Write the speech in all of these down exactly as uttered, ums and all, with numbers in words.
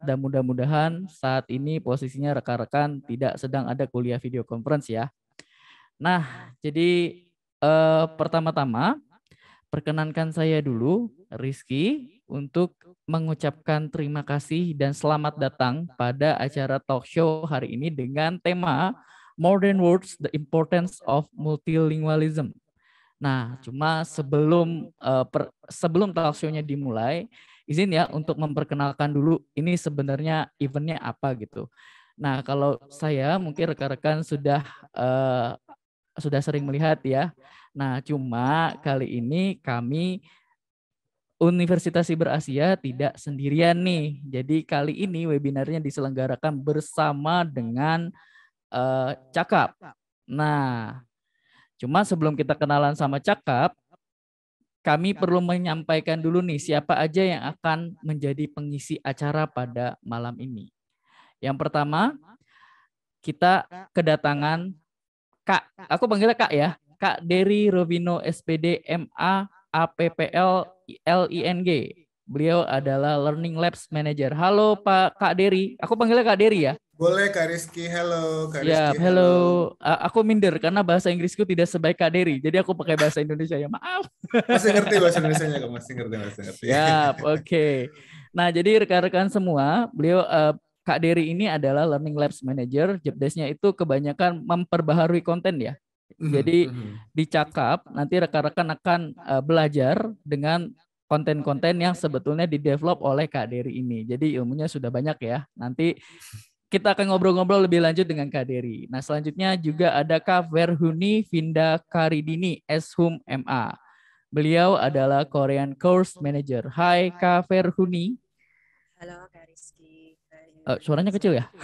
dan mudah-mudahan saat ini posisinya rekan-rekan tidak sedang ada kuliah video conference ya. Nah, jadi eh, pertama-tama perkenankan saya dulu, Rizky, untuk mengucapkan terima kasih dan selamat datang pada acara talk show hari ini dengan tema Modern Words, the Importance of Multilingualism. Nah, cuma sebelum uh, per, sebelum talk show-nya dimulai, izin ya untuk memperkenalkan dulu ini sebenarnya eventnya apa gitu. Nah, kalau saya mungkin rekan-rekan sudah uh, sudah sering melihat ya. Nah, cuma kali ini kami Universitas Siber Asia tidak sendirian nih. Jadi kali ini webinarnya diselenggarakan bersama dengan uh, Cakap. Nah, cuma sebelum kita kenalan sama Cakap, kami perlu menyampaikan dulu nih siapa aja yang akan menjadi pengisi acara pada malam ini. Yang pertama, kita kedatangan Kak, aku panggilnya Kak ya, Kak Dery Rovino S P D M A A P P L L I N G. Beliau adalah Learning Labs Manager. Halo Pak Kak Dery, aku panggilnya Kak Dery ya. Boleh Kak Rizky, halo Kak Siap, Rizky, hello. halo. Uh, aku minder karena bahasa Inggrisku tidak sebaik Kak Dery, jadi aku pakai bahasa Indonesia ya, maaf. Masih ngerti bahasa Indonesianya Kak, masih ngerti, masih ngerti. Siap, oke. Okay. Nah, jadi rekan-rekan semua, beliau uh, Kak Dery ini adalah Learning Labs Manager. Job desk-nya itu kebanyakan memperbaharui konten ya. Jadi dicakap nanti rekan-rekan akan uh, belajar dengan konten-konten yang sebetulnya didevelop oleh Kak Dery ini. Jadi ilmunya sudah banyak ya. Nanti kita akan ngobrol-ngobrol lebih lanjut dengan Kak Dery. Nah, selanjutnya juga ada Kak Verhuni Vinda Karidini, S H U M M A. Beliau adalah Korean Course Manager. Hai Kak Verhuni. Halo Kak Rizky. Uh, suaranya kecil ya?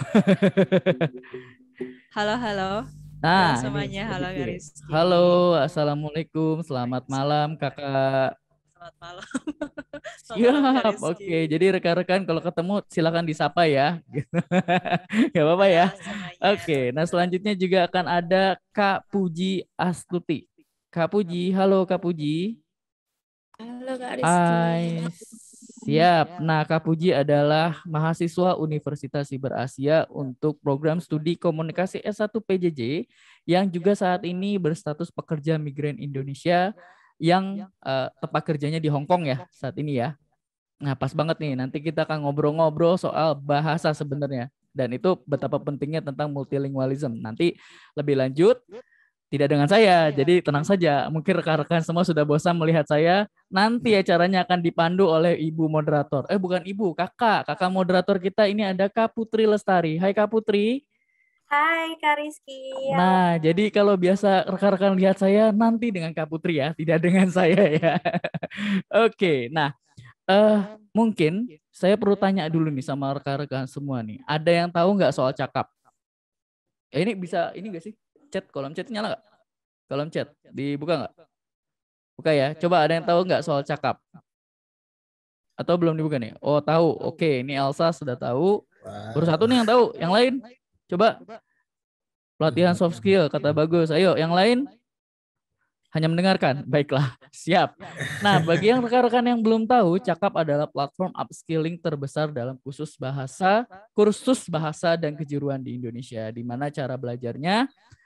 Halo, halo. Nah, halo semuanya, ini halo Kak Rizky. Halo, Assalamualaikum, selamat malam Kakak. Selamat malam. Siap, oke. Okay. Jadi rekan-rekan kalau ketemu silakan disapa ya. Gak apa-apa ya. Oke, okay. Nah selanjutnya juga akan ada Kak Puji Astuti. Kak Puji, halo Kak Puji. Halo Kak Rizky. Hai, siap. Nah Kak Puji adalah mahasiswa Universitas Siber Asia untuk program studi komunikasi S satu P J J yang juga saat ini berstatus pekerja migran Indonesia yang uh, tempat kerjanya di Hong Kong ya saat ini ya. Nah pas banget nih, nanti kita akan ngobrol-ngobrol soal bahasa sebenarnya. Dan itu betapa pentingnya tentang multilingualism. Nanti lebih lanjut, tidak dengan saya, jadi tenang saja. Mungkin rekan-rekan semua sudah bosan melihat saya. Nanti acaranya akan dipandu oleh ibu moderator. Eh bukan ibu, kakak. Kakak moderator kita ini ada Kak Putri Lestari. Hai Kak Putri. Hai Kak Rizky. Nah, halo. Jadi kalau biasa rekan-rekan lihat saya nanti dengan Kak Putri ya, tidak dengan saya ya. Oke, nah uh, mungkin saya perlu tanya dulu nih sama rekan-rekan semua nih. Ada yang tahu nggak soal cakap? Ya, ini bisa, ini nggak sih? Chat, kolom chat nyala nggak? Kolom chat, dibuka nggak? Buka ya. Coba ada yang tahu nggak soal cakap? Atau belum dibuka nih? Oh tahu, oke. Ini Elsa sudah tahu. Baru satu nih yang tahu. Yang lain? Coba. Pelatihan soft skill, kata bagus. Ayo, yang lain? Hanya mendengarkan. Baiklah, siap. Nah, bagi yang rekan-rekan yang belum tahu, Cakap adalah platform upskilling terbesar dalam khusus bahasa, kursus bahasa dan kejuruan di Indonesia, di mana cara belajarnya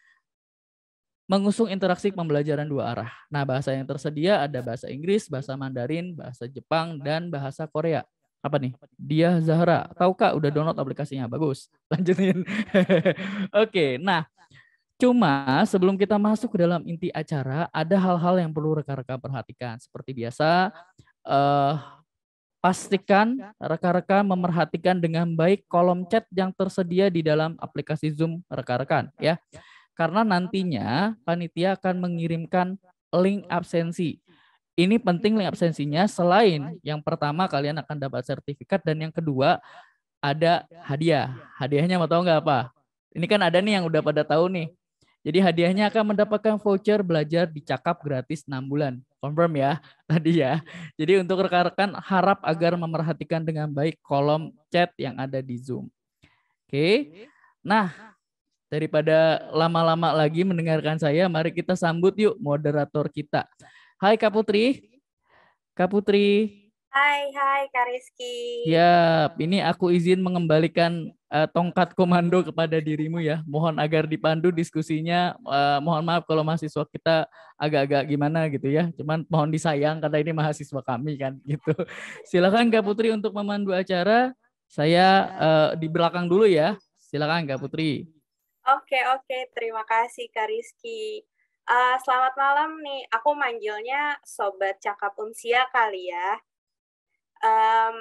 mengusung interaksi pembelajaran dua arah. Nah, bahasa yang tersedia ada bahasa Inggris, bahasa Mandarin, bahasa Jepang, dan bahasa Korea. Apa nih? Dia Zahra. Tahu Kak, udah download aplikasinya. Bagus. Lanjutin. Oke, nah cuma sebelum kita masuk ke dalam inti acara, ada hal-hal yang perlu rekan-rekan perhatikan. Seperti biasa, eh, pastikan rekan-rekan memerhatikan dengan baik kolom chat yang tersedia di dalam aplikasi Zoom rekan-rekan ya. Karena nantinya panitia akan mengirimkan link absensi. Ini penting link absensinya, selain yang pertama kalian akan dapat sertifikat dan yang kedua ada hadiah. Hadiahnya mau tahu nggak apa? Ini kan ada nih yang udah pada tahu nih. Jadi hadiahnya akan mendapatkan voucher belajar di Cakap gratis enam bulan. Confirm ya tadi ya. Jadi untuk rekan-rekan harap agar memerhatikan dengan baik kolom chat yang ada di Zoom. Oke. Nah, daripada lama-lama lagi mendengarkan saya, mari kita sambut yuk moderator kita. Hai Kak Putri. Kak Putri. Hai, hai Kak Rizky. Siap, ini aku izin mengembalikan uh, tongkat komando kepada dirimu ya. Mohon agar dipandu diskusinya. Uh, mohon maaf kalau mahasiswa kita agak-agak gimana gitu ya. Cuman mohon disayang karena ini mahasiswa kami kan gitu. Silakan Kak Putri untuk memandu acara. Saya uh, di belakang dulu ya. Silakan Kak Putri. Oke, oke. Terima kasih Kak Rizky. Uh, selamat malam nih. Aku manggilnya Sobat Cakap Unsia kali ya. Um,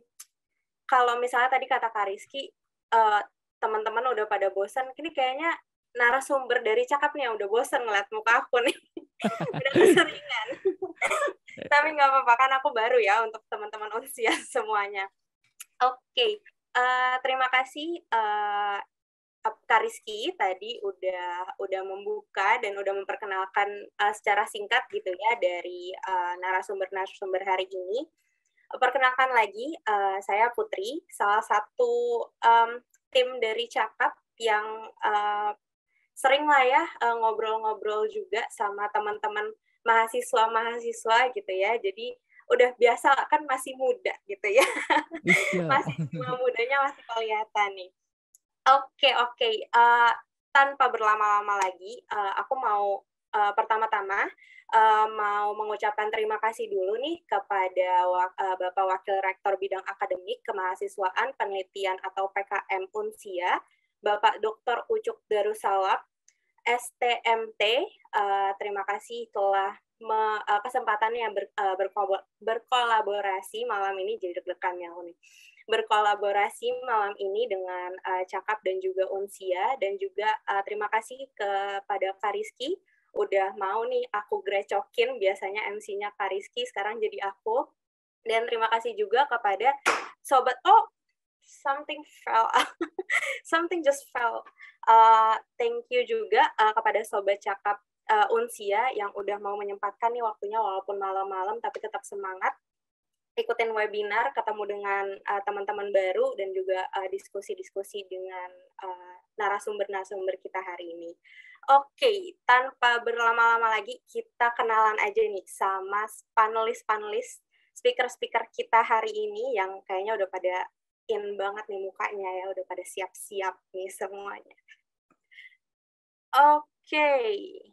kalau misalnya tadi kata Kak Rizky, uh, teman-teman udah pada bosan, ini kayaknya narasumber dari Cakap nih yang udah bosan ngeliat muka aku nih. Udah keseringan. Tapi nggak apa-apa, kan aku baru ya untuk teman-teman Unsia semuanya. Oke, okay. uh, terima kasih uh, Kak Rizky tadi udah udah membuka dan udah memperkenalkan uh, secara singkat gitu ya dari uh, narasumber-narasumber hari ini. Perkenalkan lagi, uh, saya Putri, salah satu um, tim dari Cakap yang uh, sering lah ya uh, ngobrol-ngobrol juga sama teman-teman mahasiswa-mahasiswa gitu ya. Jadi udah biasa kan masih muda gitu ya. Masih semua mudanya masih kelihatan nih. Oke, okay, oke. Okay. Uh, tanpa berlama-lama lagi, uh, aku mau uh, pertama-tama uh, mau mengucapkan terima kasih dulu nih kepada uh, Bapak Wakil Rektor Bidang Akademik, Kemahasiswaan, Penelitian atau P K M Unsia, Bapak Doktor Ucuk Darussalam, S T M T. Uh, terima kasih telah me, uh, kesempatannya ber, uh, berkolaborasi malam ini, jadi deg-degan ya nih. berkolaborasi malam ini dengan uh, Cakap dan juga Unsia, dan juga uh, terima kasih kepada Kak Rizky udah mau nih aku grecokin, biasanya M C-nya Kak Rizky, sekarang jadi aku. Dan terima kasih juga kepada sobat, oh something fell something just fell uh, thank you juga uh, kepada sobat Cakap uh, Unsia yang udah mau menyempatkan nih waktunya walaupun malam-malam tapi tetap semangat ikutin webinar, ketemu dengan uh, teman-teman baru, dan juga uh, diskusi-diskusi dengan uh, narasumber-narasumber kita hari ini. Oke, okay, tanpa berlama-lama lagi, kita kenalan aja nih sama panelis-panelis, speaker-speaker kita hari ini yang kayaknya udah pada in banget nih mukanya ya, udah pada siap-siap nih semuanya. Oke. Okay.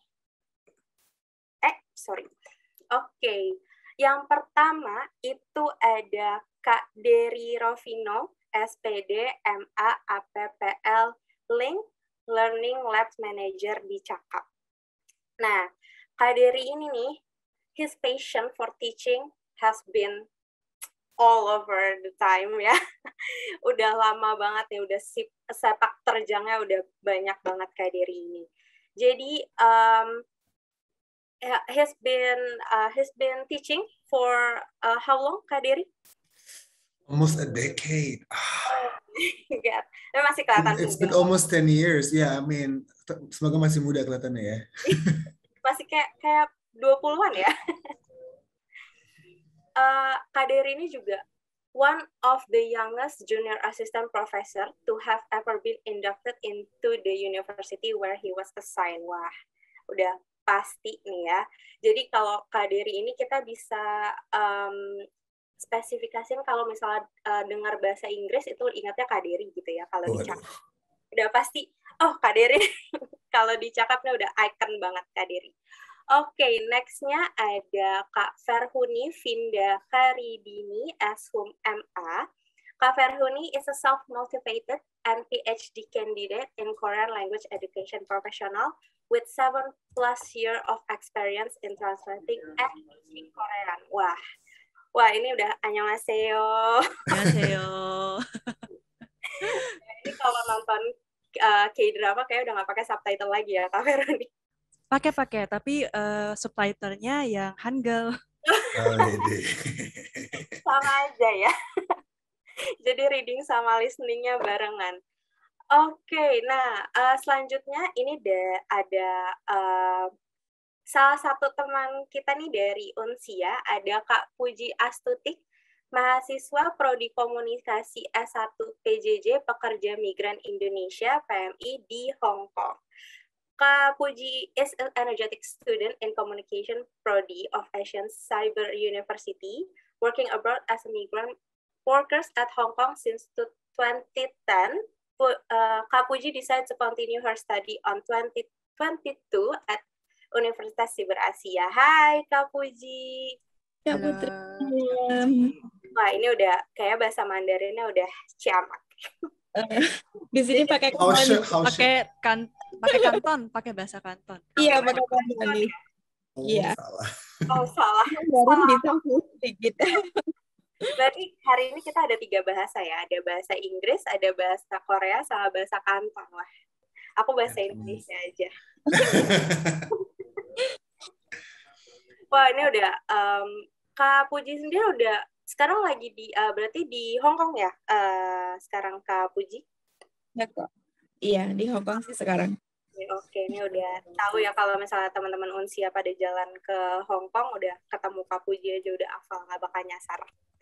Eh, sorry. Oke. Okay. Yang pertama itu ada Kak Dery Rovino, S P D, M A, A P P L, Link, Learning Labs Manager di Cakap. Nah, Kak Dery ini nih, his passion for teaching has been all over the time ya. Udah lama banget nih, udah sip, sepak terjangnya udah banyak banget Kak Dery ini. Jadi, um, He's been uh, he's been teaching for uh, how long, Kak Dery? Almost a decade. Oh my God. Masih kelihatan It's been almost ten years. Yeah, I mean, semoga masih muda kelihatannya ya. Masih kayak kayak dua puluhan ya. uh, Kak Dery ini juga one of the youngest junior assistant professor to have ever been inducted into the university where he was assigned. Wah, udah pasti nih ya. Jadi kalau Kak Dery ini kita bisa um, spesifikasikan kalau misalnya uh, dengar bahasa Inggris itu ingatnya Kak Dery gitu ya. Kalau oh, dicakap udah pasti, oh Kak Dery. Kalau dicakapnya udah icon banget Kak Dery. Oke, okay, next-nya ada Kak Ferhuni Vinda Karidini S Hum M A. Kak Ferhuni is a self-motivated and P H D candidate in Korean language education professional with seven plus year of experience in translating and teaching Korean. Wah, wah ini udah annyeonghaseyo. Annyeonghaseyo. Ini kalau nonton uh, K-drama kayak udah nggak pakai subtitle lagi ya, Kak Ferhuni. Pakai-pakai, tapi uh, subtitlenya yang Hangul. Oh, sama aja ya. Jadi reading sama listening-nya barengan. Oke, okay, nah uh, selanjutnya ini de- ada uh, salah satu teman kita nih dari Unsia, ada Kak Puji Astutik, mahasiswa Prodi Komunikasi S satu P J J Pekerja Migran Indonesia P M I di Hong Kong. Kak Puji is an energetic student in Communication Prodi of Asian Cyber University working abroad as a migrant workers at Hong Kong since twenty ten. Uh, Kak Puji decided to continue her study on twenty twenty-two at Universitas Siber Asia. Hai Kak Puji. Ya Halo. Putri. Wah, ini udah kayak bahasa Mandarinnya udah ciamak. Di sini pakai How kanton. should, how should, Pakai kan pakai kanton, pakai bahasa kanton. Iya, pakai kanton nih. oh, Iya. salah. Oh, salah. Baru bisa sedikit. Berarti hari ini kita ada tiga bahasa ya. Ada bahasa Inggris, ada bahasa Korea, sama bahasa Kanton. Wah, aku bahasa Indonesia aja. Wah, ini udah um, Kak Puji sendiri udah sekarang lagi di uh, berarti di Hong Kong ya? Uh, sekarang Kak Puji? Ya kok. Iya, di Hong Kong sih sekarang. Oke, ini udah tahu ya kalau misalnya teman-teman Unsia pada jalan ke Hong Kong udah ketemu Kak Puji aja udah hafal, nggak bakal nyasar.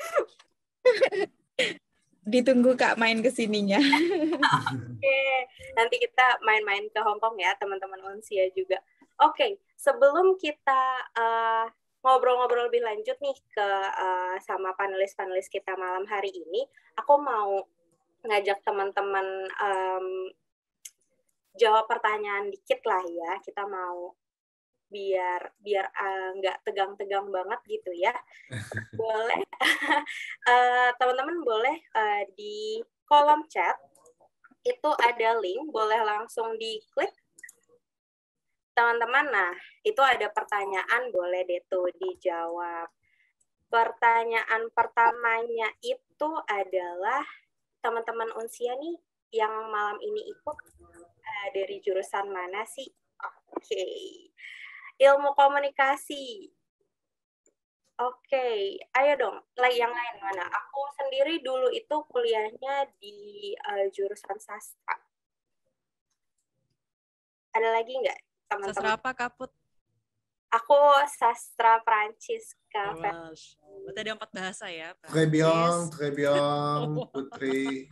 Ditunggu Kak main ke sininya. Oke, nanti kita main-main ke Hong Kong ya teman-teman Unsia juga. Oke, sebelum kita uh, ngobrol-ngobrol lebih lanjut nih ke uh, sama panelis-panelis kita malam hari ini, aku mau ngajak teman-teman um, jawab pertanyaan dikit lah ya. Kita mau biar biar nggak uh, tegang-tegang banget gitu ya. Boleh uh, teman-teman boleh uh, di kolom chat itu ada link, boleh langsung diklik teman-teman. Nah, itu ada pertanyaan, boleh deh tuh dijawab. Pertanyaan pertamanya itu adalah teman-teman Unsia nih yang malam ini ikut uh, dari jurusan mana sih? Oke. Okay. Ilmu komunikasi. Oke, okay. Ayo dong. Yang lain mana? Aku sendiri dulu itu kuliahnya di uh, jurusan sastra. Ada lagi nggak? Teman-teman. Sastra apa, Kaput? Aku sastra Prancis, Kak. Wow. Berarti ada empat bahasa ya? Très bien, très bien, Putri.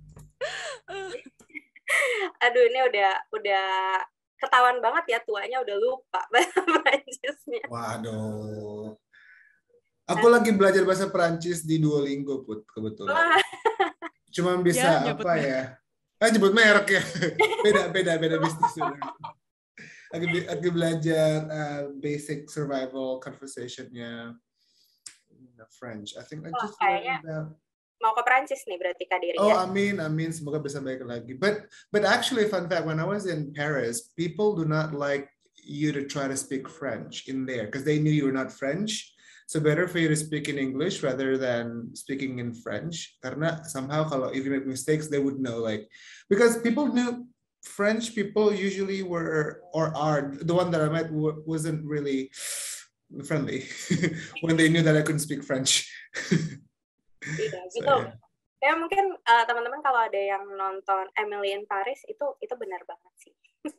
Aduh, ini udah udah ketahuan banget ya tuanya udah lupa bahasa Prancisnya. Waduh. Aku lagi belajar bahasa Prancis di Duolingo, Put, kebetulan. Cuma bisa Ya, apa ya? Ah, nyebut merek ya. Beda, beda, beda bisnis. Aku, aku belajar uh, basic survival conversation-nya French. I think I Oh, just kayaknya learned about... mau ke Prancis nih berarti Kak Diri Oh, ya? amin, amin. Semoga bisa baik lagi. But but actually, fun fact, when I was in Paris, people do not like you to try to speak French in there because they knew you were not French. So better for you to speak in English rather than speaking in French. Karena somehow kalau if you make mistakes, they would know. Like because people knew French people usually were or are the one that I met wasn't really friendly when they knew that I couldn't speak French. Iya, So, gitu. yeah. Ya mungkin uh, teman-teman kalau ada yang nonton Emily in Paris itu itu benar banget sih.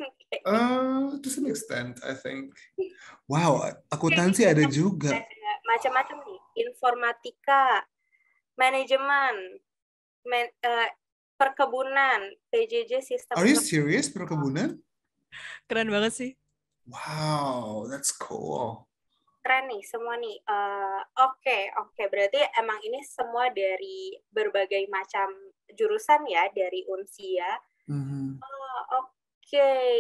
Uh, to some extent, I think. Wow, akuntansi ada juga. Ada macam-macam nih, informatika, manajemen, man, uh, perkebunan, P J J sistem. Are you serious, perkebunan? Keren banget sih. Wow, that's cool. Keren nih semua nih. Oke, uh, oke. Okay, okay. Berarti emang ini semua dari berbagai macam jurusan ya, dari Unsia. Mm-hmm. Oh, oke. Okay.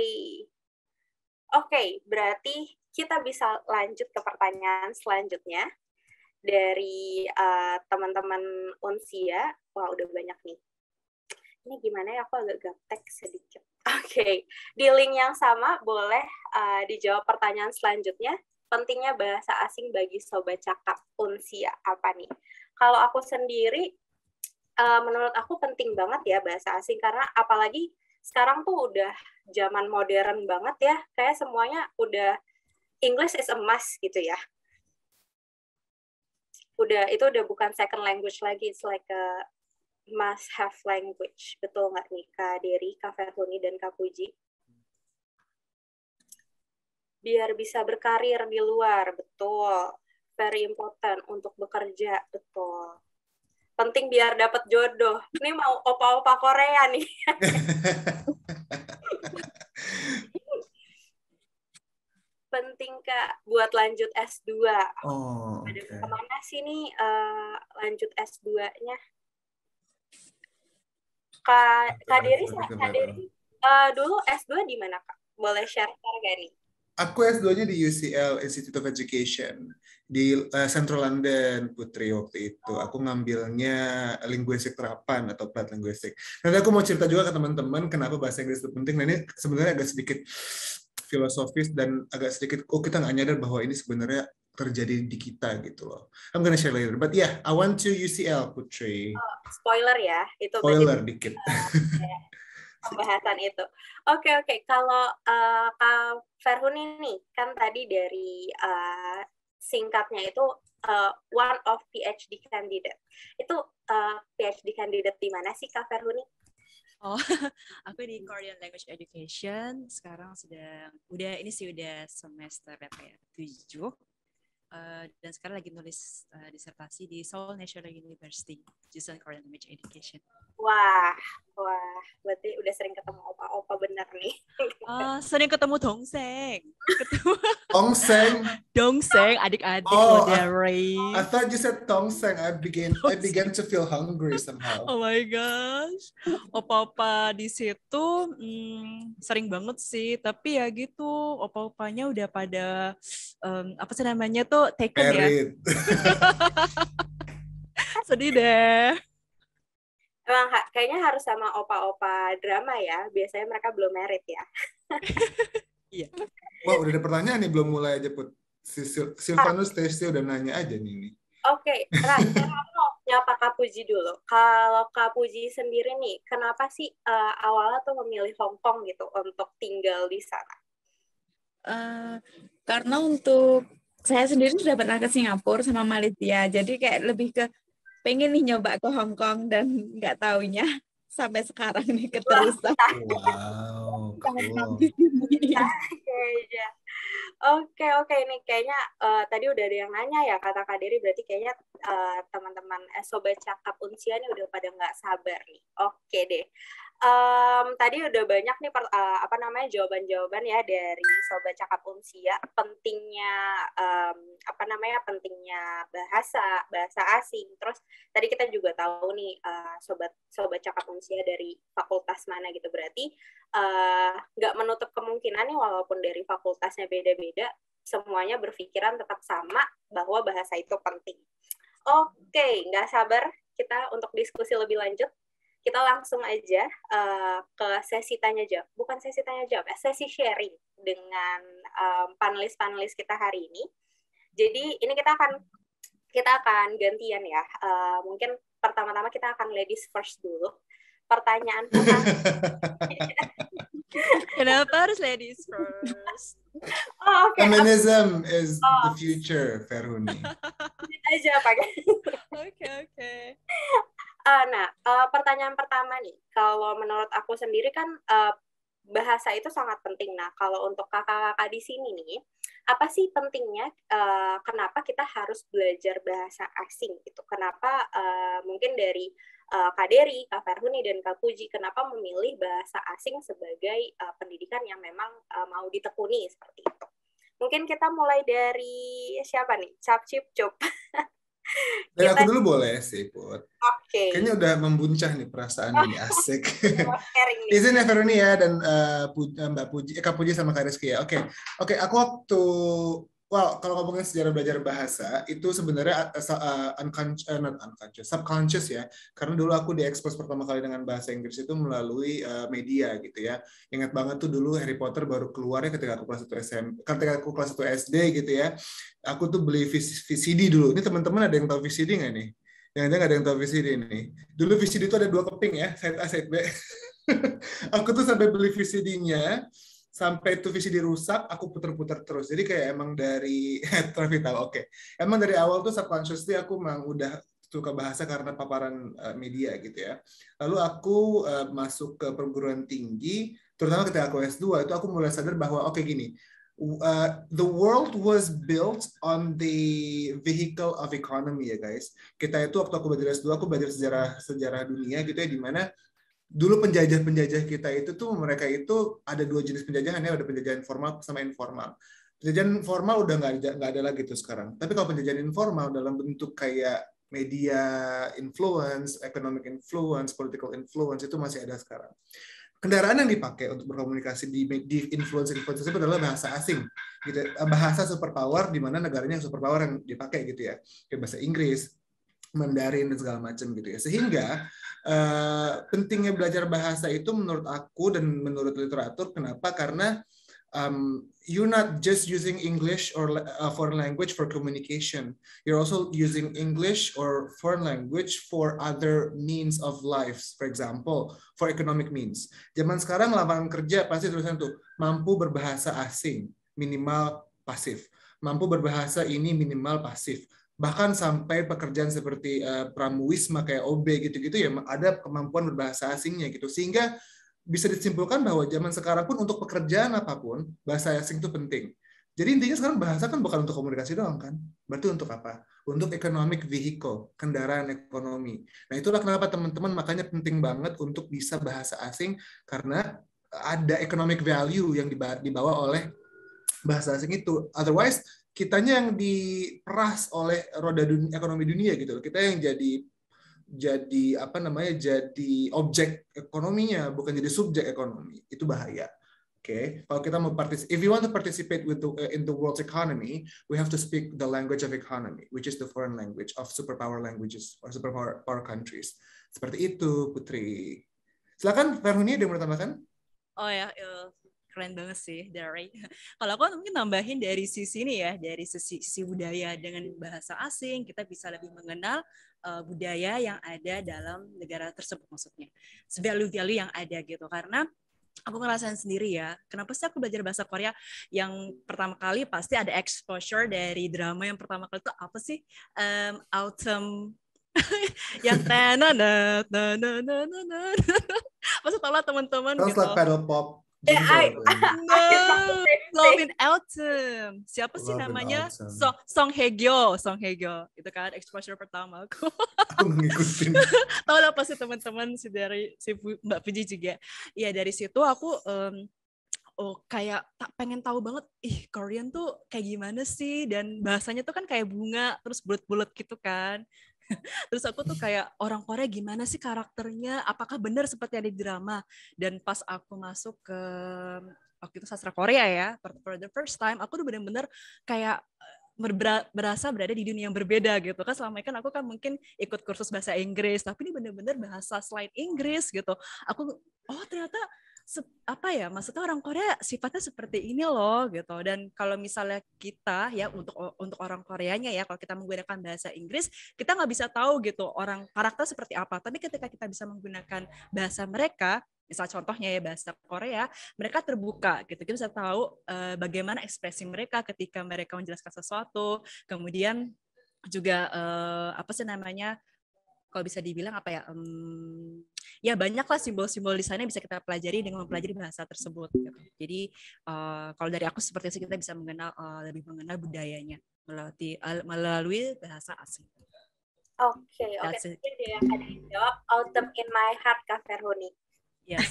Oke, okay, berarti kita bisa lanjut ke pertanyaan selanjutnya dari uh, teman-teman Unsia. Wah, udah banyak nih. Ini gimana ya? Aku agak gaptek sedikit. Oke, okay. Di link yang sama boleh uh, dijawab pertanyaan selanjutnya. Pentingnya bahasa asing bagi Sobat Cakap Unsia apa nih? Kalau aku sendiri, uh, menurut aku penting banget ya bahasa asing karena apalagi sekarang tuh udah zaman modern banget ya, kayak semuanya udah English is a must gitu ya. Udah itu udah bukan second language lagi, it's like a must have language. Betul nggak nih Kak Dery, Kak Ferhuni, dan Kak Puji? Biar bisa berkarir di luar, betul. Very important untuk bekerja, betul. Penting biar dapat jodoh. Ini mau opa-opa Korea nih. penting Kak buat lanjut S dua. Oh, Ada oke. kemana sih nih uh, lanjut S dua-nya? Kak Kak Diri, Kak Diri uh, dulu S dua di mana Kak? Boleh share-share gak nih? Aku S dua-nya di U C L, Institute of Education, di uh, Central London, Putri, waktu itu. Aku ngambilnya linguistik terapan atau plat linguistik. Nanti aku mau cerita juga ke teman-teman kenapa bahasa Inggris itu penting. Nah ini sebenarnya agak sedikit filosofis dan agak sedikit, oh kita nggak nyadar bahwa ini sebenarnya terjadi di kita gitu loh. I'm gonna share later. But yeah, I went to U C L, Putri. Oh, spoiler ya, itu Spoiler berarti, dikit. Uh, pembahasan itu. Oke, oke. Kalau uh, Kak Ferhuni nih, kan tadi dari uh, singkatnya itu uh, one of PhD candidate. Itu uh, PhD candidate di mana sih Kak Ferhuni? Oh, aku di Korean Language Education. Sekarang sedang, udah ini sih udah semester berapa ya? tujuh. Uh, dan sekarang lagi nulis uh, disertasi di Seoul National University, jurusan Korean Language Education. Wah, wah, berarti udah sering ketemu opa-opa bener nih. Ah, sering ketemu dongseng. Ketemu Tongseng. dongseng, adik-adik Oh, loh dari. I thought you said tongseng. I began, I began to feel hungry somehow. Oh my gosh, opa-opa di situ hmm, sering banget sih. Tapi ya gitu, opa-opanya udah pada um, apa sih namanya tuh taken ya. Sedih deh. Emang kayaknya harus sama opa-opa drama ya. Biasanya mereka belum married ya. Iya. Wah, udah ada pertanyaan nih, belum mulai aja, Put. Si Sil Silvanus Testi udah nanya aja nih. Oke, okay. Nah, saya mau nyapa Kak Puji dulu. Kalau Kak Puji sendiri nih, kenapa sih uh, awalnya tuh memilih Hong Kong gitu untuk tinggal di sana? Uh, karena untuk saya sendiri sudah pernah ke Singapura sama Malaysia, jadi kayak lebih ke pengen nih nyoba ke Hong Kong dan nggak taunya sampai sekarang nih keterusan. Wow, cool. Oke, oke, ini kayaknya uh, tadi udah ada yang nanya ya kata Kak Diri, berarti kayaknya uh, teman-teman eh, Sobat Cakap Unsia ini udah pada nggak sabar nih. Oke deh. Um, tadi udah banyak nih per, uh, apa namanya jawaban-jawaban ya dari Sobat Cakap Unsia, pentingnya um, apa namanya pentingnya bahasa bahasa asing. Terus tadi kita juga tahu nih uh, sobat Sobat Cakap Unsia dari fakultas mana gitu, berarti nggak uh, menutup kemungkinan nih walaupun dari fakultasnya beda-beda, semuanya berpikiran tetap sama bahwa bahasa itu penting. Oke, nggak sabar kita untuk diskusi lebih lanjut. Kita langsung aja uh, ke sesi tanya jawab, bukan sesi tanya jawab, sesi sharing dengan um, panelis-panelis kita hari ini. Jadi ini kita akan kita akan gantian ya. Uh, mungkin pertama-tama kita akan ladies first dulu. Pertanyaan pertama. Kenapa harus ladies first? Oh, okay. Feminism is oh. the future, Ferhuni. aja pakai. Oke, oke. Uh, nah, uh, pertanyaan pertama nih, kalau menurut aku sendiri kan uh, bahasa itu sangat penting. Nah, kalau untuk kakak-kakak di sini nih, apa sih pentingnya? Uh, kenapa kita harus belajar bahasa asing? Gitu? Kenapa uh, mungkin dari uh, Kak Deri, Kak Ferhuni, dan Kak Puji, kenapa memilih bahasa asing sebagai uh, pendidikan yang memang uh, mau ditekuni seperti itu? Mungkin kita mulai dari siapa nih? Cap Cip Cup. Dari aku dulu boleh sih, Put. Oke. Okay. Kayaknya udah membuncah nih perasaan ini, asik. Izin ya Ferhuni ya, dan uh, Mbak Puji, Kak Puji sama Kak Rizky ya. Oke, okay. oke. Okay, aku waktu, well, kalau ngomongin sejarah belajar bahasa, itu sebenarnya uh, unconscious, uh, not unconscious, subconscious ya. Karena dulu aku diekspos pertama kali dengan bahasa Inggris itu melalui uh, media gitu ya. Ingat banget tuh dulu Harry Potter baru keluarnya ketika aku kelas satu S M P, ketika aku kelas satu S D gitu ya. Aku tuh beli V C D dulu. Ini teman-teman ada yang tahu V C D nggak nih? Jangan-jangan ada yang tahu V C D nih. Dulu V C D itu ada dua keping ya, side A, side B. Aku tuh sampai beli V C D-nya, sampai itu V C D rusak, aku puter-puter terus. Jadi kayak emang dari, Travi tahu, oke. Okay. Emang dari awal tuh subconsciously aku emang udah suka bahasa karena paparan uh, media gitu ya. Lalu aku uh, masuk ke perguruan tinggi, terutama ketika aku S dua, itu aku mulai sadar bahwa, oke okay, gini, Uh, the world was built on the vehicle of economy ya guys. Kita itu waktu aku belajar S dua, aku belajar sejarah sejarah dunia gitu ya, di mana dulu penjajah-penjajah kita itu tuh mereka itu ada dua jenis penjajahan ya, ada penjajahan formal sama informal. Penjajahan formal udah nggak ada, nggak ada lagi tuh sekarang. Tapi kalau penjajahan informal dalam bentuk kayak media influence, economic influence, political influence itu masih ada sekarang. Kendaraan yang dipakai untuk berkomunikasi di, di influence-influence tersebut adalah bahasa asing, gitu. Bahasa superpower di mana negaranya superpower yang dipakai gitu ya, kayak bahasa Inggris, Mandarin dan segala macam gitu ya. Sehingga uh, pentingnya belajar bahasa itu menurut aku dan menurut literatur, kenapa? Karena Um, you're not just using English or uh, foreign language for communication. You're also using English or foreign language for other means of life. For example, for economic means. Zaman sekarang lapangan kerja pasti tulisan tuh mampu berbahasa asing, minimal pasif. Mampu berbahasa ini minimal pasif. Bahkan sampai pekerjaan seperti uh, pramuwisma kayak O B gitu-gitu ya ada kemampuan berbahasa asingnya gitu. Sehingga bisa disimpulkan bahwa zaman sekarang pun untuk pekerjaan apapun, bahasa asing itu penting. Jadi intinya sekarang bahasa kan bukan untuk komunikasi doang kan? Berarti untuk apa? Untuk economic vehicle, kendaraan ekonomi. Nah itulah kenapa teman-teman makanya penting banget untuk bisa bahasa asing, karena ada economic value yang dibawa oleh bahasa asing itu. Otherwise, kitanya yang diperas oleh roda dunia, ekonomi dunia gitu. Kita yang jadi jadi apa namanya jadi objek ekonominya, bukan jadi subjek ekonomi. Itu bahaya. Oke, okay? Kalau kita mau participate, if you want to participate with the, uh, in the world's economy, we have to speak the language of economy, which is the foreign language of superpower languages or superpower power countries. Seperti itu, Putri. Silakan, Verhuni, ada yang mau tambahkan? Oh ya, uh, keren banget sih, Dari. Kalau aku mungkin nambahin dari sisi ini ya, dari sisi, sisi budaya dengan bahasa asing, kita bisa lebih mengenal uh, budaya yang ada dalam negara tersebut maksudnya. Value-value yang ada gitu. Karena aku ngerasain sendiri ya, kenapa sih aku belajar bahasa Korea? Yang pertama kali pasti ada exposure dari drama yang pertama kali itu apa sih? Um, Autumn yang tanana tanana tanana. Masa tau lah teman-teman gitu. Like paddle pop. Yeah, I, no, Love in Autumn. Siapa sih Love namanya? Autumn. Song Song Hye Kyo, Song Hye Kyo. Itu kan exposure pertama aku. Aku ngikutin. Tahu lah pasti teman-teman si dari si Mbak Puji juga. Iya dari situ aku um, oh kayak tak pengen tahu banget, ih Korean tuh kayak gimana sih, dan bahasanya tuh kan kayak bunga terus bulat-bulat gitu kan. Terus aku tuh kayak orang Korea gimana sih karakternya, apakah benar seperti yang di drama. Dan pas aku masuk ke waktu itu sastra Korea ya, for the first time aku tuh benar-benar kayak berasa berada di dunia yang berbeda gitu kan. Selama ini kan aku kan mungkin ikut kursus bahasa Inggris, tapi ini benar-benar bahasa selain Inggris gitu. Aku oh ternyata apa ya, maksudnya orang Korea sifatnya seperti ini loh gitu. Dan kalau misalnya kita ya untuk untuk orang Koreanya ya, kalau kita menggunakan bahasa Inggris, kita nggak bisa tahu gitu orang karakter seperti apa. Tapi ketika kita bisa menggunakan bahasa mereka, misal contohnya ya bahasa Korea, mereka terbuka gitu. Kita bisa tahu uh, bagaimana ekspresi mereka ketika mereka menjelaskan sesuatu. Kemudian juga uh, apa sih namanya? Kalau bisa dibilang apa ya, um, ya banyaklah simbol-simbol di sana bisa kita pelajari dengan mempelajari bahasa tersebut. Gitu. Jadi uh, kalau dari aku seperti itu kita bisa mengenal uh, lebih mengenal budayanya melalui uh, melalui bahasa asing. Oke, oke. Mungkin dia yang ada yang jawab Autumn in my heart, Kak Verhuni. Yes.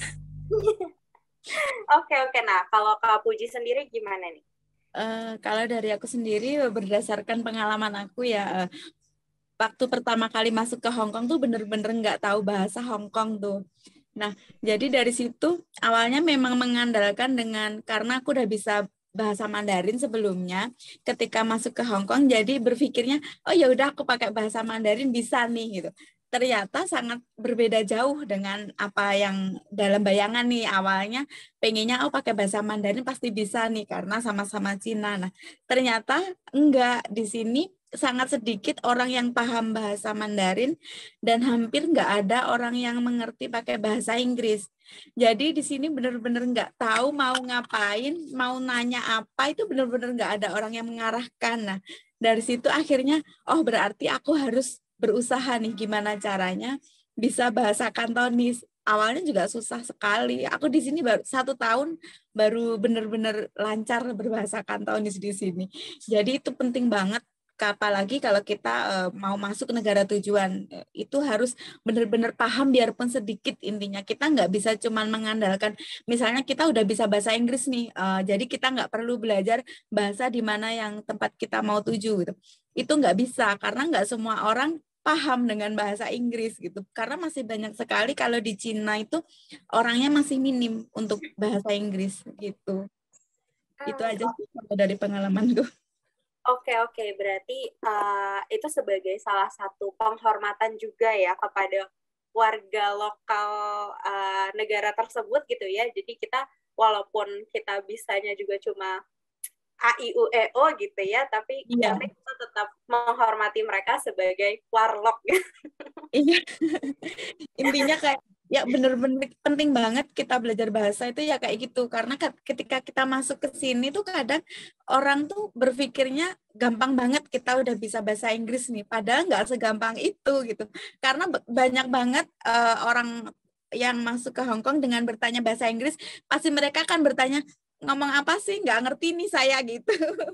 Oke, oke. Nah, kalau Kak Puji sendiri gimana nih? Uh, kalau dari aku sendiri berdasarkan pengalaman aku ya. Uh, Waktu pertama kali masuk ke Hong Kong tuh bener-bener nggak tahu bahasa Hong Kong tuh. Nah, jadi dari situ awalnya memang mengandalkan dengan, karena aku udah bisa bahasa Mandarin sebelumnya, ketika masuk ke Hong Kong jadi berpikirnya, oh ya udah aku pakai bahasa Mandarin bisa nih gitu. Ternyata sangat berbeda jauh dengan apa yang dalam bayangan nih. Awalnya pengennya oh pakai bahasa Mandarin pasti bisa nih karena sama-sama Cina. Nah, ternyata enggak, di sini sangat sedikit orang yang paham bahasa Mandarin dan hampir nggak ada orang yang mengerti pakai bahasa Inggris. Jadi di sini benar-benar nggak tahu mau ngapain, mau nanya apa, itu benar-benar nggak ada orang yang mengarahkan. Nah, dari situ akhirnya, oh berarti aku harus berusaha nih gimana caranya bisa bahasa Kantonis. Awalnya juga susah sekali. Aku di sini baru satu tahun baru benar-benar lancar berbahasa Kantonis di sini. Jadi itu penting banget apalagi kalau kita uh, mau masuk ke negara tujuan, itu harus benar-benar paham biarpun sedikit. Intinya kita nggak bisa cuman mengandalkan, misalnya kita udah bisa bahasa Inggris nih, uh, jadi kita nggak perlu belajar bahasa di mana yang tempat kita mau tuju gitu. Itu nggak bisa, karena nggak semua orang paham dengan bahasa Inggris gitu, karena masih banyak sekali kalau di Cina itu orangnya masih minim untuk bahasa Inggris gitu. Itu aja sih dari pengalamanku. Oke, oke. Berarti uh, itu sebagai salah satu penghormatan juga ya kepada warga lokal uh, negara tersebut gitu ya. Jadi kita walaupun kita bisanya juga cuma A, I, U, E, O gitu ya, tapi, iya. tapi kita tetap menghormati mereka sebagai warlock. Iya. Intinya kayak ya benar-benar penting banget kita belajar bahasa itu ya kayak gitu, karena ketika kita masuk ke sini tuh kadang orang tuh berpikirnya gampang banget kita udah bisa bahasa Inggris nih, padahal nggak segampang itu gitu, karena banyak banget uh, orang yang masuk ke Hong Kong dengan bertanya bahasa Inggris, pasti mereka akan bertanya ngomong apa sih, nggak ngerti nih saya gitu.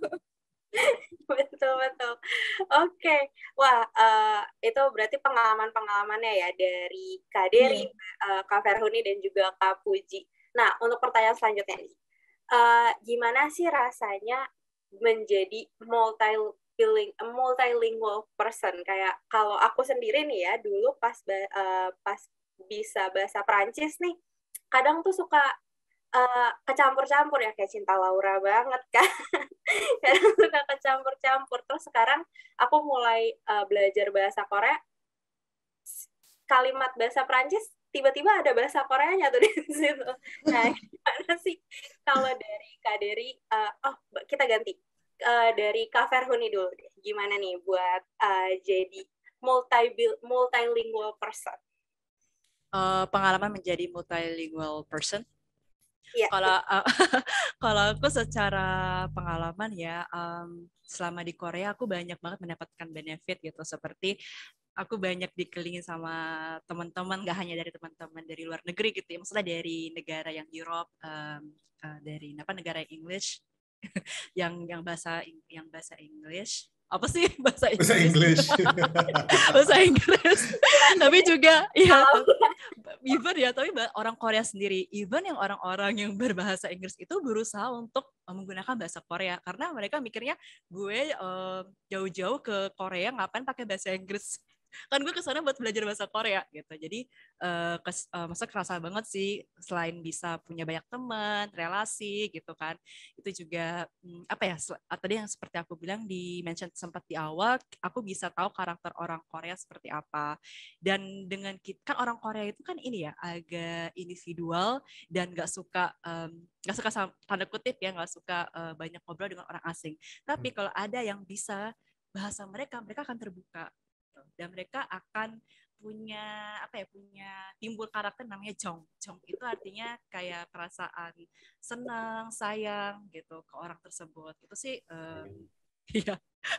Betul, betul. Oke. Okay. Wah, uh, itu berarti pengalaman-pengalamannya ya dari Kak Dery, yeah. uh, Kak Ferhuni, dan juga Kak Puji. Nah, untuk pertanyaan selanjutnya nih. Uh, gimana sih rasanya menjadi multi-biling, multilingual person? Kayak kalau aku sendiri nih ya, dulu pas uh, pas bisa bahasa Perancis nih, kadang tuh suka Uh, kecampur-campur ya, kayak Cinta Laura banget kan. Kadang suka kecampur-campur. Terus sekarang aku mulai uh, belajar bahasa Korea, kalimat bahasa Prancis tiba-tiba ada bahasa Koreanya tuh di situ. Nah, gimana sih kalau dari Kak Dery, uh, oh kita ganti uh, dari Kak Ferhuni dulu deh. Gimana nih buat uh, jadi multi multilingual person? Uh, pengalaman menjadi multilingual person? Yeah. Kalau uh, kalau aku secara pengalaman ya, um, selama di Korea aku banyak banget mendapatkan benefit gitu, seperti aku banyak dikelilingin sama teman-teman, nggak hanya dari teman-teman dari luar negeri gitu ya, maksudnya dari negara yang Europe, um, uh, dari apa negara yang English, yang yang bahasa yang bahasa English. Apa sih bahasa Inggris? Bahasa Inggris. Bahasa Inggris. Tapi juga ya even ya, tapi orang Korea sendiri, even yang orang-orang yang berbahasa Inggris itu berusaha untuk menggunakan bahasa Korea, karena mereka mikirnya gue uh, jauh-jauh ke Korea ngapain pakai bahasa Inggris. Kan gue kesana buat belajar bahasa Korea gitu. Jadi uh, kes, uh, masa kerasa banget sih, selain bisa punya banyak teman, relasi gitu kan, itu juga hmm, apa ya, tadi yang seperti aku bilang di mention sempat di awal, aku bisa tahu karakter orang Korea seperti apa. Dan dengan kita, kan orang Korea itu kan ini ya, agak individual dan gak suka um, gak suka sama, tanda kutip ya, gak suka uh, banyak ngobrol dengan orang asing. Tapi kalau ada yang bisa bahasa mereka, mereka akan terbuka. Dan mereka akan punya apa ya, punya timbul karakter namanya jong. Jong itu artinya kayak perasaan senang, sayang gitu ke orang tersebut. Itu sih um, ya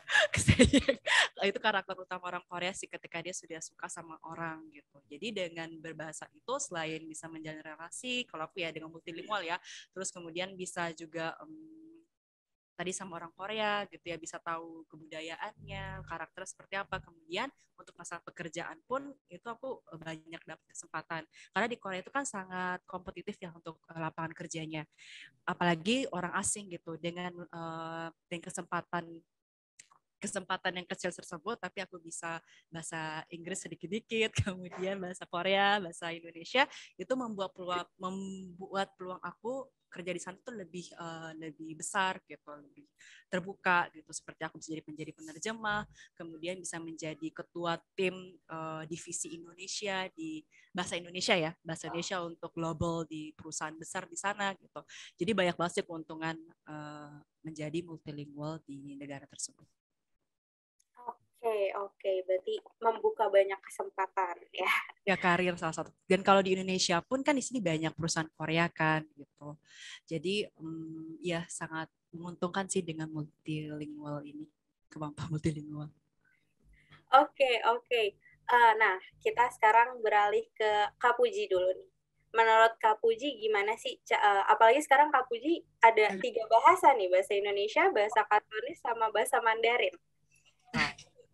itu karakter utama orang Korea sih, ketika dia sudah suka sama orang gitu. Jadi dengan berbahasa itu selain bisa menjalin relasi, kalau aku ya dengan multilingual ya, terus kemudian bisa juga um, tadi sama orang Korea gitu ya, bisa tahu kebudayaannya, karakter seperti apa. Kemudian untuk masalah pekerjaan pun itu aku banyak dapat kesempatan, karena di Korea itu kan sangat kompetitif ya untuk lapangan kerjanya, apalagi orang asing gitu. Dengan uh, dengan kesempatan kesempatan yang kecil tersebut, tapi aku bisa bahasa Inggris sedikit-dikit, kemudian bahasa Korea, bahasa Indonesia, itu membuat peluang membuat peluang aku kerja di sana tuh lebih uh, lebih besar gitu, lebih terbuka gitu. Seperti aku bisa jadi menjadi penerjemah, kemudian bisa menjadi ketua tim uh, divisi Indonesia di bahasa Indonesia ya, bahasa Indonesia untuk global di perusahaan besar di sana gitu. Jadi banyak banget sih keuntungan uh, menjadi multilingual di negara tersebut. Oke, oke. Berarti membuka banyak kesempatan ya. Ya, karir salah satu. Dan kalau di Indonesia pun kan di sini banyak perusahaan Korea kan gitu. Jadi um, ya sangat menguntungkan sih dengan multilingual ini, kemampuan multilingual. Oke, oke. Uh, nah, kita sekarang beralih ke Kak Puji dulu nih. Menurut Kak Puji gimana sih? Uh, apalagi sekarang Kak Puji ada tiga bahasa nih, bahasa Indonesia, bahasa Kantonis, sama bahasa Mandarin.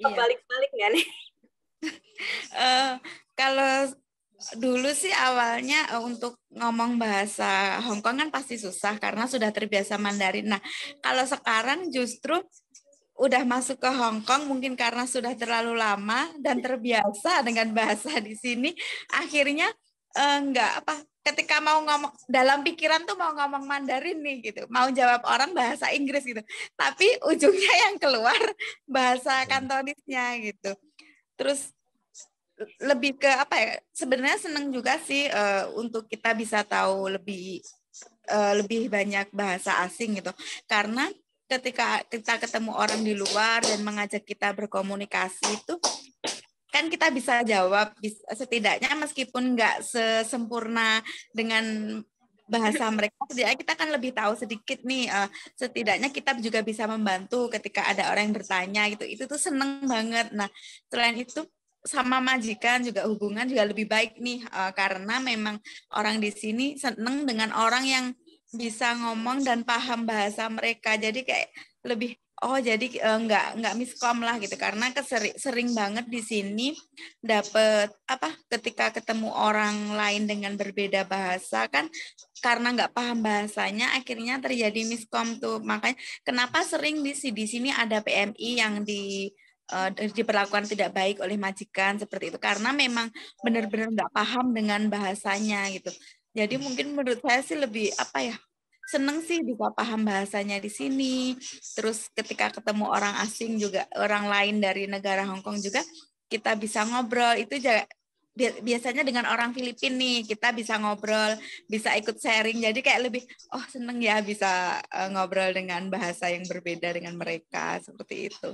Iya. Balik-balik nggak nih? Uh, kalau dulu sih awalnya uh, untuk ngomong bahasa Hong Kong kan pasti susah karena sudah terbiasa Mandarin. Nah, kalau sekarang justru udah masuk ke Hong Kong mungkin karena sudah terlalu lama dan terbiasa dengan bahasa di sini, akhirnya uh, enggak apa ketika mau ngomong dalam pikiran tuh mau ngomong Mandarin nih gitu, mau jawab orang bahasa Inggris gitu, tapi ujungnya yang keluar bahasa Kantonisnya gitu. Terus lebih ke apa ya, sebenarnya seneng juga sih uh, untuk kita bisa tahu lebih uh, lebih banyak bahasa asing gitu, karena ketika kita ketemu orang di luar dan mengajak kita berkomunikasi itu kan kita bisa jawab, setidaknya meskipun nggak sesempurna dengan bahasa mereka, setidaknya kita kan lebih tahu sedikit nih, uh, setidaknya kita juga bisa membantu ketika ada orang yang bertanya gitu, itu tuh seneng banget. Nah, selain itu sama majikan juga hubungan juga lebih baik nih, uh, karena memang orang di sini seneng dengan orang yang bisa ngomong dan paham bahasa mereka, jadi kayak lebih oh jadi uh, nggak nggak miskom lah gitu, karena keseri, sering banget di sini dapet apa ketika ketemu orang lain dengan berbeda bahasa kan, karena nggak paham bahasanya akhirnya terjadi miskom tuh. Makanya kenapa sering di di sini ada P M I yang di Uh, diperlakukan tidak baik oleh majikan seperti itu, karena memang benar-benar nggak paham dengan bahasanya gitu. Jadi mungkin menurut saya sih lebih apa ya, seneng sih bisa paham bahasanya di sini. Terus ketika ketemu orang asing juga, orang lain dari negara Hong Kong juga, kita bisa ngobrol. Itu juga biasanya dengan orang Filipina nih, kita bisa ngobrol, bisa ikut sharing. Jadi kayak lebih, oh seneng ya bisa uh, ngobrol dengan bahasa yang berbeda dengan mereka, seperti itu.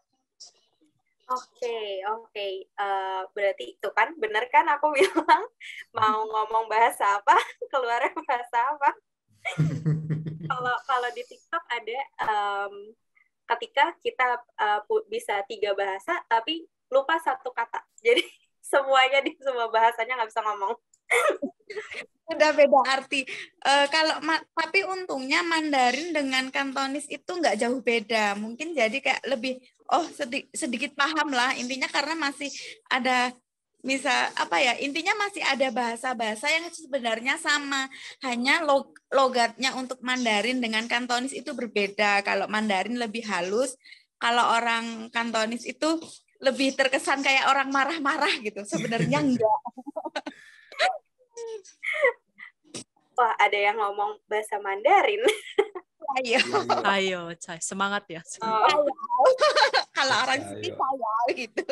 Oke, okay, oke. Okay. Uh, berarti itu kan bener kan aku bilang mau ngomong bahasa apa, keluarnya bahasa apa. Kalau kalau di TikTok ada um, ketika kita uh, bisa tiga bahasa tapi lupa satu kata. Jadi semuanya di semua bahasanya nggak bisa ngomong. Udah beda arti. Uh, kalau tapi untungnya Mandarin dengan Kantonis itu nggak jauh beda. Mungkin jadi kayak lebih oh sedikit, sedikit paham lah intinya, karena masih ada misal apa ya, intinya masih ada bahasa-bahasa yang sebenarnya sama, hanya log, logatnya untuk Mandarin dengan Kantonis itu berbeda. Kalau Mandarin lebih halus, kalau orang Kantonis itu lebih terkesan kayak orang marah-marah gitu. Sebenarnya enggak. Wah, ada yang ngomong bahasa Mandarin. Ayo, ayo, Cai, semangat ya. Oh. Kalau orang sini saya gitu.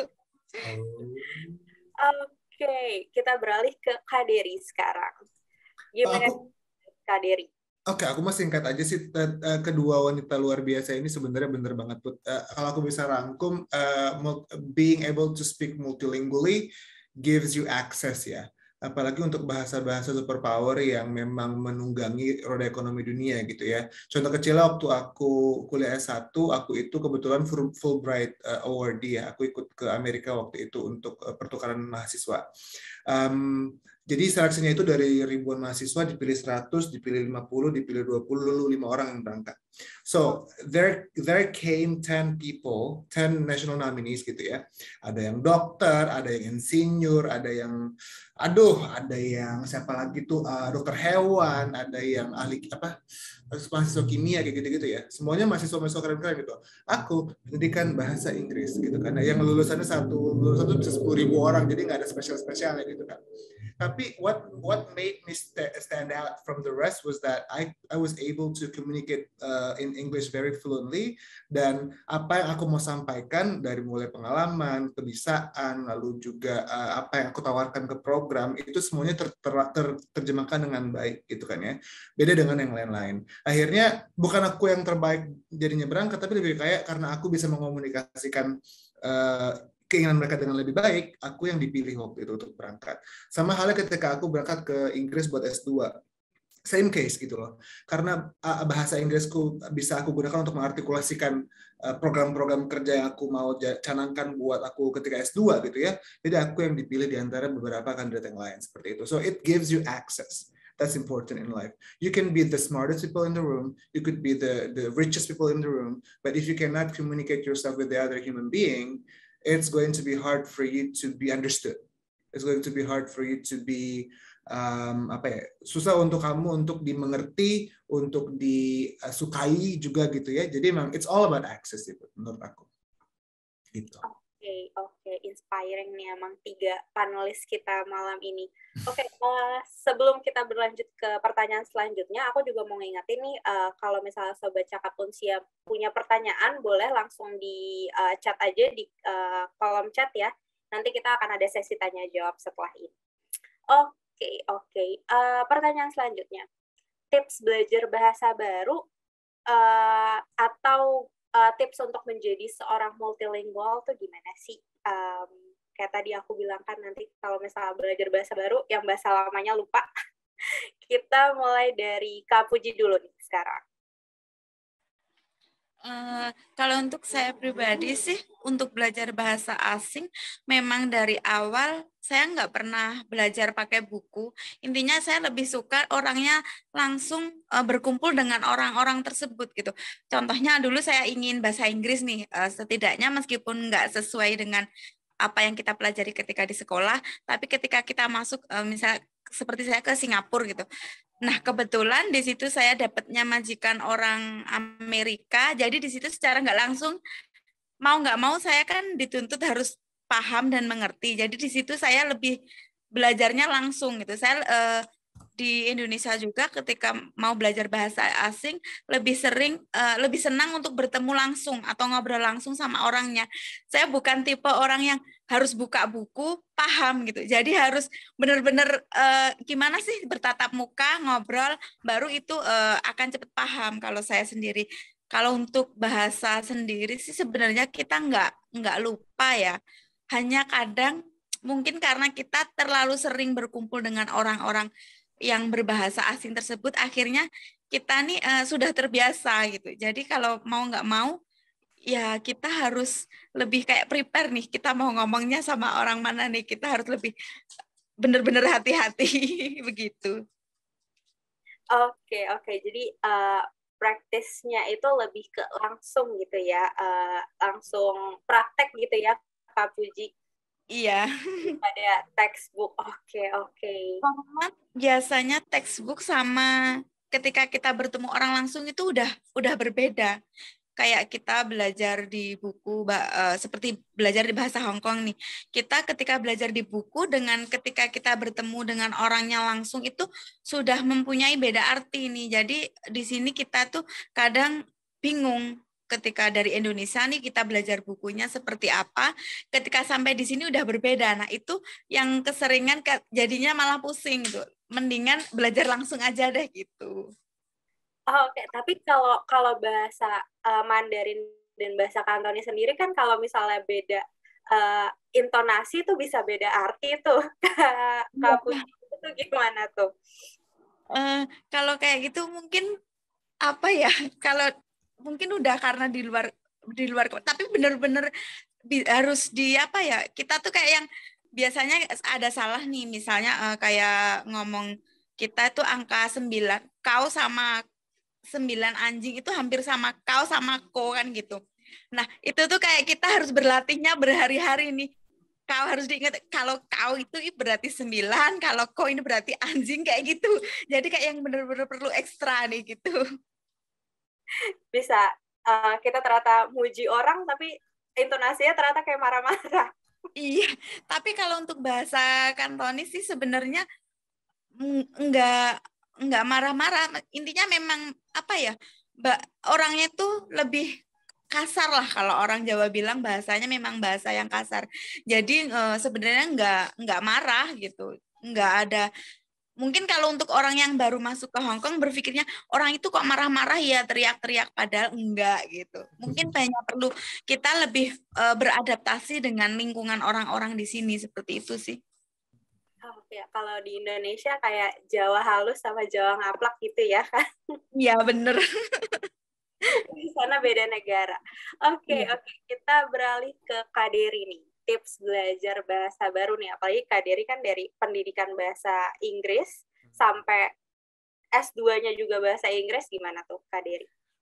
Oke, okay, kita beralih ke Kak Dery sekarang. Gimana aku, Kak Dery? Oke, okay, aku mau singkat aja sih. Kedua wanita luar biasa ini sebenarnya bener banget, Put. Uh, kalau aku bisa rangkum, uh, being able to speak multilingually gives you access ya. Apalagi untuk bahasa-bahasa superpower yang memang menunggangi roda ekonomi dunia gitu ya. Contoh kecilnya waktu aku kuliah S satu, aku itu kebetulan Fulbright awardee ya. Aku ikut ke Amerika waktu itu untuk pertukaran mahasiswa. Um, Jadi seleksinya itu dari ribuan mahasiswa, dipilih seratus, dipilih lima puluh, dipilih dua puluh, lalu lima orang yang berangkat. So, there there came ten people, ten national nominees gitu ya. Ada yang dokter, ada yang insinyur, ada yang aduh, ada yang siapa lagi tuh uh, dokter hewan, ada yang ahli apa? mahasiswa kimia kayak gitu-gitu ya. Semuanya mahasiswa-mahasiswa keren-keren gitu. Aku pendidikan bahasa Inggris gitu kan. Yang lulusannya satu, lulusan itu bisa sepuluh ribu orang, jadi nggak ada spesial-spesialnya gitu kan. Tapi what what made me stand out from the rest was that I I was able to communicate uh, in English very fluently, dan apa yang aku mau sampaikan dari mulai pengalaman, kebisaan, lalu juga uh, apa yang aku tawarkan ke program itu semuanya ter, ter, ter, terjemahkan dengan baik gitu kan ya. Beda dengan yang lain-lain. Akhirnya bukan aku yang terbaik jadinya berangkat, tapi lebih kayak karena aku bisa mengomunikasikan uh, keinginan mereka dengan lebih baik, aku yang dipilih waktu itu untuk berangkat. Sama halnya ketika aku berangkat ke Inggris buat S dua. Same case gitu loh. Karena bahasa Inggrisku bisa aku gunakan untuk mengartikulasikan program-program kerja yang aku mau canangkan buat aku ketika S dua gitu ya. Jadi aku yang dipilih di antara beberapa kandidat yang lain seperti itu. So it gives you access. That's important in life. You can be the smartest people in the room, you could be the, the richest people in the room, but if you cannot communicate yourself with the other human being, it's going to be hard for you to be understood. It's going to be hard for you to be um, apa ya, susah untuk kamu untuk dimengerti, untuk disukai juga gitu ya. Jadi memang it's all about access itu menurut aku. Gitu. Oke, okay, oke, okay. Inspiring nih emang tiga panelis kita malam ini. Oke, okay, uh, sebelum kita berlanjut ke pertanyaan selanjutnya, aku juga mau ngingetin nih, uh, kalau misalnya Sobat Cakap Unsia punya pertanyaan, boleh langsung di uh, chat aja di uh, kolom chat ya. Nanti kita akan ada sesi tanya jawab setelah ini. Oke, okay, oke. Okay. Uh, pertanyaan selanjutnya, tips belajar bahasa baru uh, atau uh, tips untuk menjadi seorang multilingual tuh gimana sih? Um, kayak tadi aku bilang kan nanti kalau misalnya belajar bahasa baru, yang bahasa lamanya lupa. Kita mulai dari Kak Puji dulu nih sekarang. Uh, kalau untuk saya pribadi sih, untuk belajar bahasa asing, memang dari awal saya nggak pernah belajar pakai buku. Intinya saya lebih suka orangnya langsung uh, berkumpul dengan orang-orang tersebut gitu. Contohnya dulu saya ingin bahasa Inggris nih, uh, setidaknya meskipun nggak sesuai dengan apa yang kita pelajari ketika di sekolah, tapi ketika kita masuk, uh, misalnya seperti saya ke Singapura gitu. Nah, kebetulan di situ saya dapatnya majikan orang Amerika, jadi di situ secara nggak langsung, mau nggak mau saya kan dituntut harus paham dan mengerti. Jadi di situ saya lebih belajarnya langsung gitu. Saya eh, di Indonesia juga ketika mau belajar bahasa asing lebih sering, eh, lebih senang untuk bertemu langsung atau ngobrol langsung sama orangnya. Saya bukan tipe orang yang harus buka buku, paham gitu. Jadi harus benar-benar uh, gimana sih bertatap muka, ngobrol, baru itu uh, akan cepat paham kalau saya sendiri. Kalau untuk bahasa sendiri sih sebenarnya kita nggak nggak lupa ya. Hanya kadang mungkin karena kita terlalu sering berkumpul dengan orang-orang yang berbahasa asing tersebut, akhirnya kita nih uh, sudah terbiasa gitu. Jadi kalau mau nggak mau, ya kita harus lebih kayak prepare nih, kita mau ngomongnya sama orang mana nih, kita harus lebih benar-benar hati-hati begitu. Oke, oke. Jadi uh, praktisnya itu lebih ke langsung gitu ya, uh, langsung praktek gitu ya, Kak Puji. Iya. Pada textbook. Oke, oke. Biasanya textbook sama ketika kita bertemu orang langsung itu udah udah berbeda. Kayak kita belajar di buku, uh, seperti belajar di bahasa Hong Kong nih. Kita ketika belajar di buku dengan ketika kita bertemu dengan orangnya langsung itu sudah mempunyai beda arti nih. Jadi di sini kita tuh kadang bingung ketika dari Indonesia nih kita belajar bukunya seperti apa, ketika sampai di sini udah berbeda. Nah itu yang keseringan jadinya malah pusing gitu. Mendingan belajar langsung aja deh gitu. Oh, oke, okay. Tapi kalau kalau bahasa uh, Mandarin dan bahasa Kantonis sendiri kan kalau misalnya beda uh, intonasi itu bisa beda arti tuh. Kak Puji itu gimana tuh? Uh, kalau kayak gitu mungkin apa ya? Kalau mungkin udah karena di luar di luar tapi benar-benar harus di apa ya? Kita tuh kayak yang biasanya ada salah nih, misalnya uh, kayak ngomong kita tuh angka sembilan, kau sama sembilan anjing itu hampir sama kau sama ko kan gitu. Nah itu tuh kayak kita harus berlatihnya berhari-hari nih. Kau harus diingat kalau kau itu berarti sembilan, kalau ko ini berarti anjing kayak gitu. Jadi kayak yang benar-benar perlu ekstra nih gitu. Bisa uh, kita ternyata muji orang tapi intonasinya ternyata kayak marah-marah. Iya, tapi kalau untuk bahasa Kantonis sih sebenarnya enggak enggak marah-marah. Intinya memang apa ya, mbak orangnya tuh lebih kasar lah kalau orang Jawa bilang bahasanya memang bahasa yang kasar. Jadi e, sebenarnya enggak enggak marah gitu, enggak ada. Mungkin kalau untuk orang yang baru masuk ke Hong Kong berpikirnya orang itu kok marah-marah ya teriak-teriak, padahal enggak gitu. Mungkin banyak perlu kita lebih e, beradaptasi dengan lingkungan orang-orang di sini seperti itu sih. Oh, ya, kalau di Indonesia kayak Jawa halus sama Jawa ngaplak gitu ya kan? Iya bener. Di sana beda negara. Oke, okay, ya. oke. Okay. Kita beralih ke Kak Dery nih. Tips belajar bahasa baru nih. Apalagi Kak Dery kan dari pendidikan bahasa Inggris sampai S dua-nya juga bahasa Inggris. Gimana tuh Kak Dery?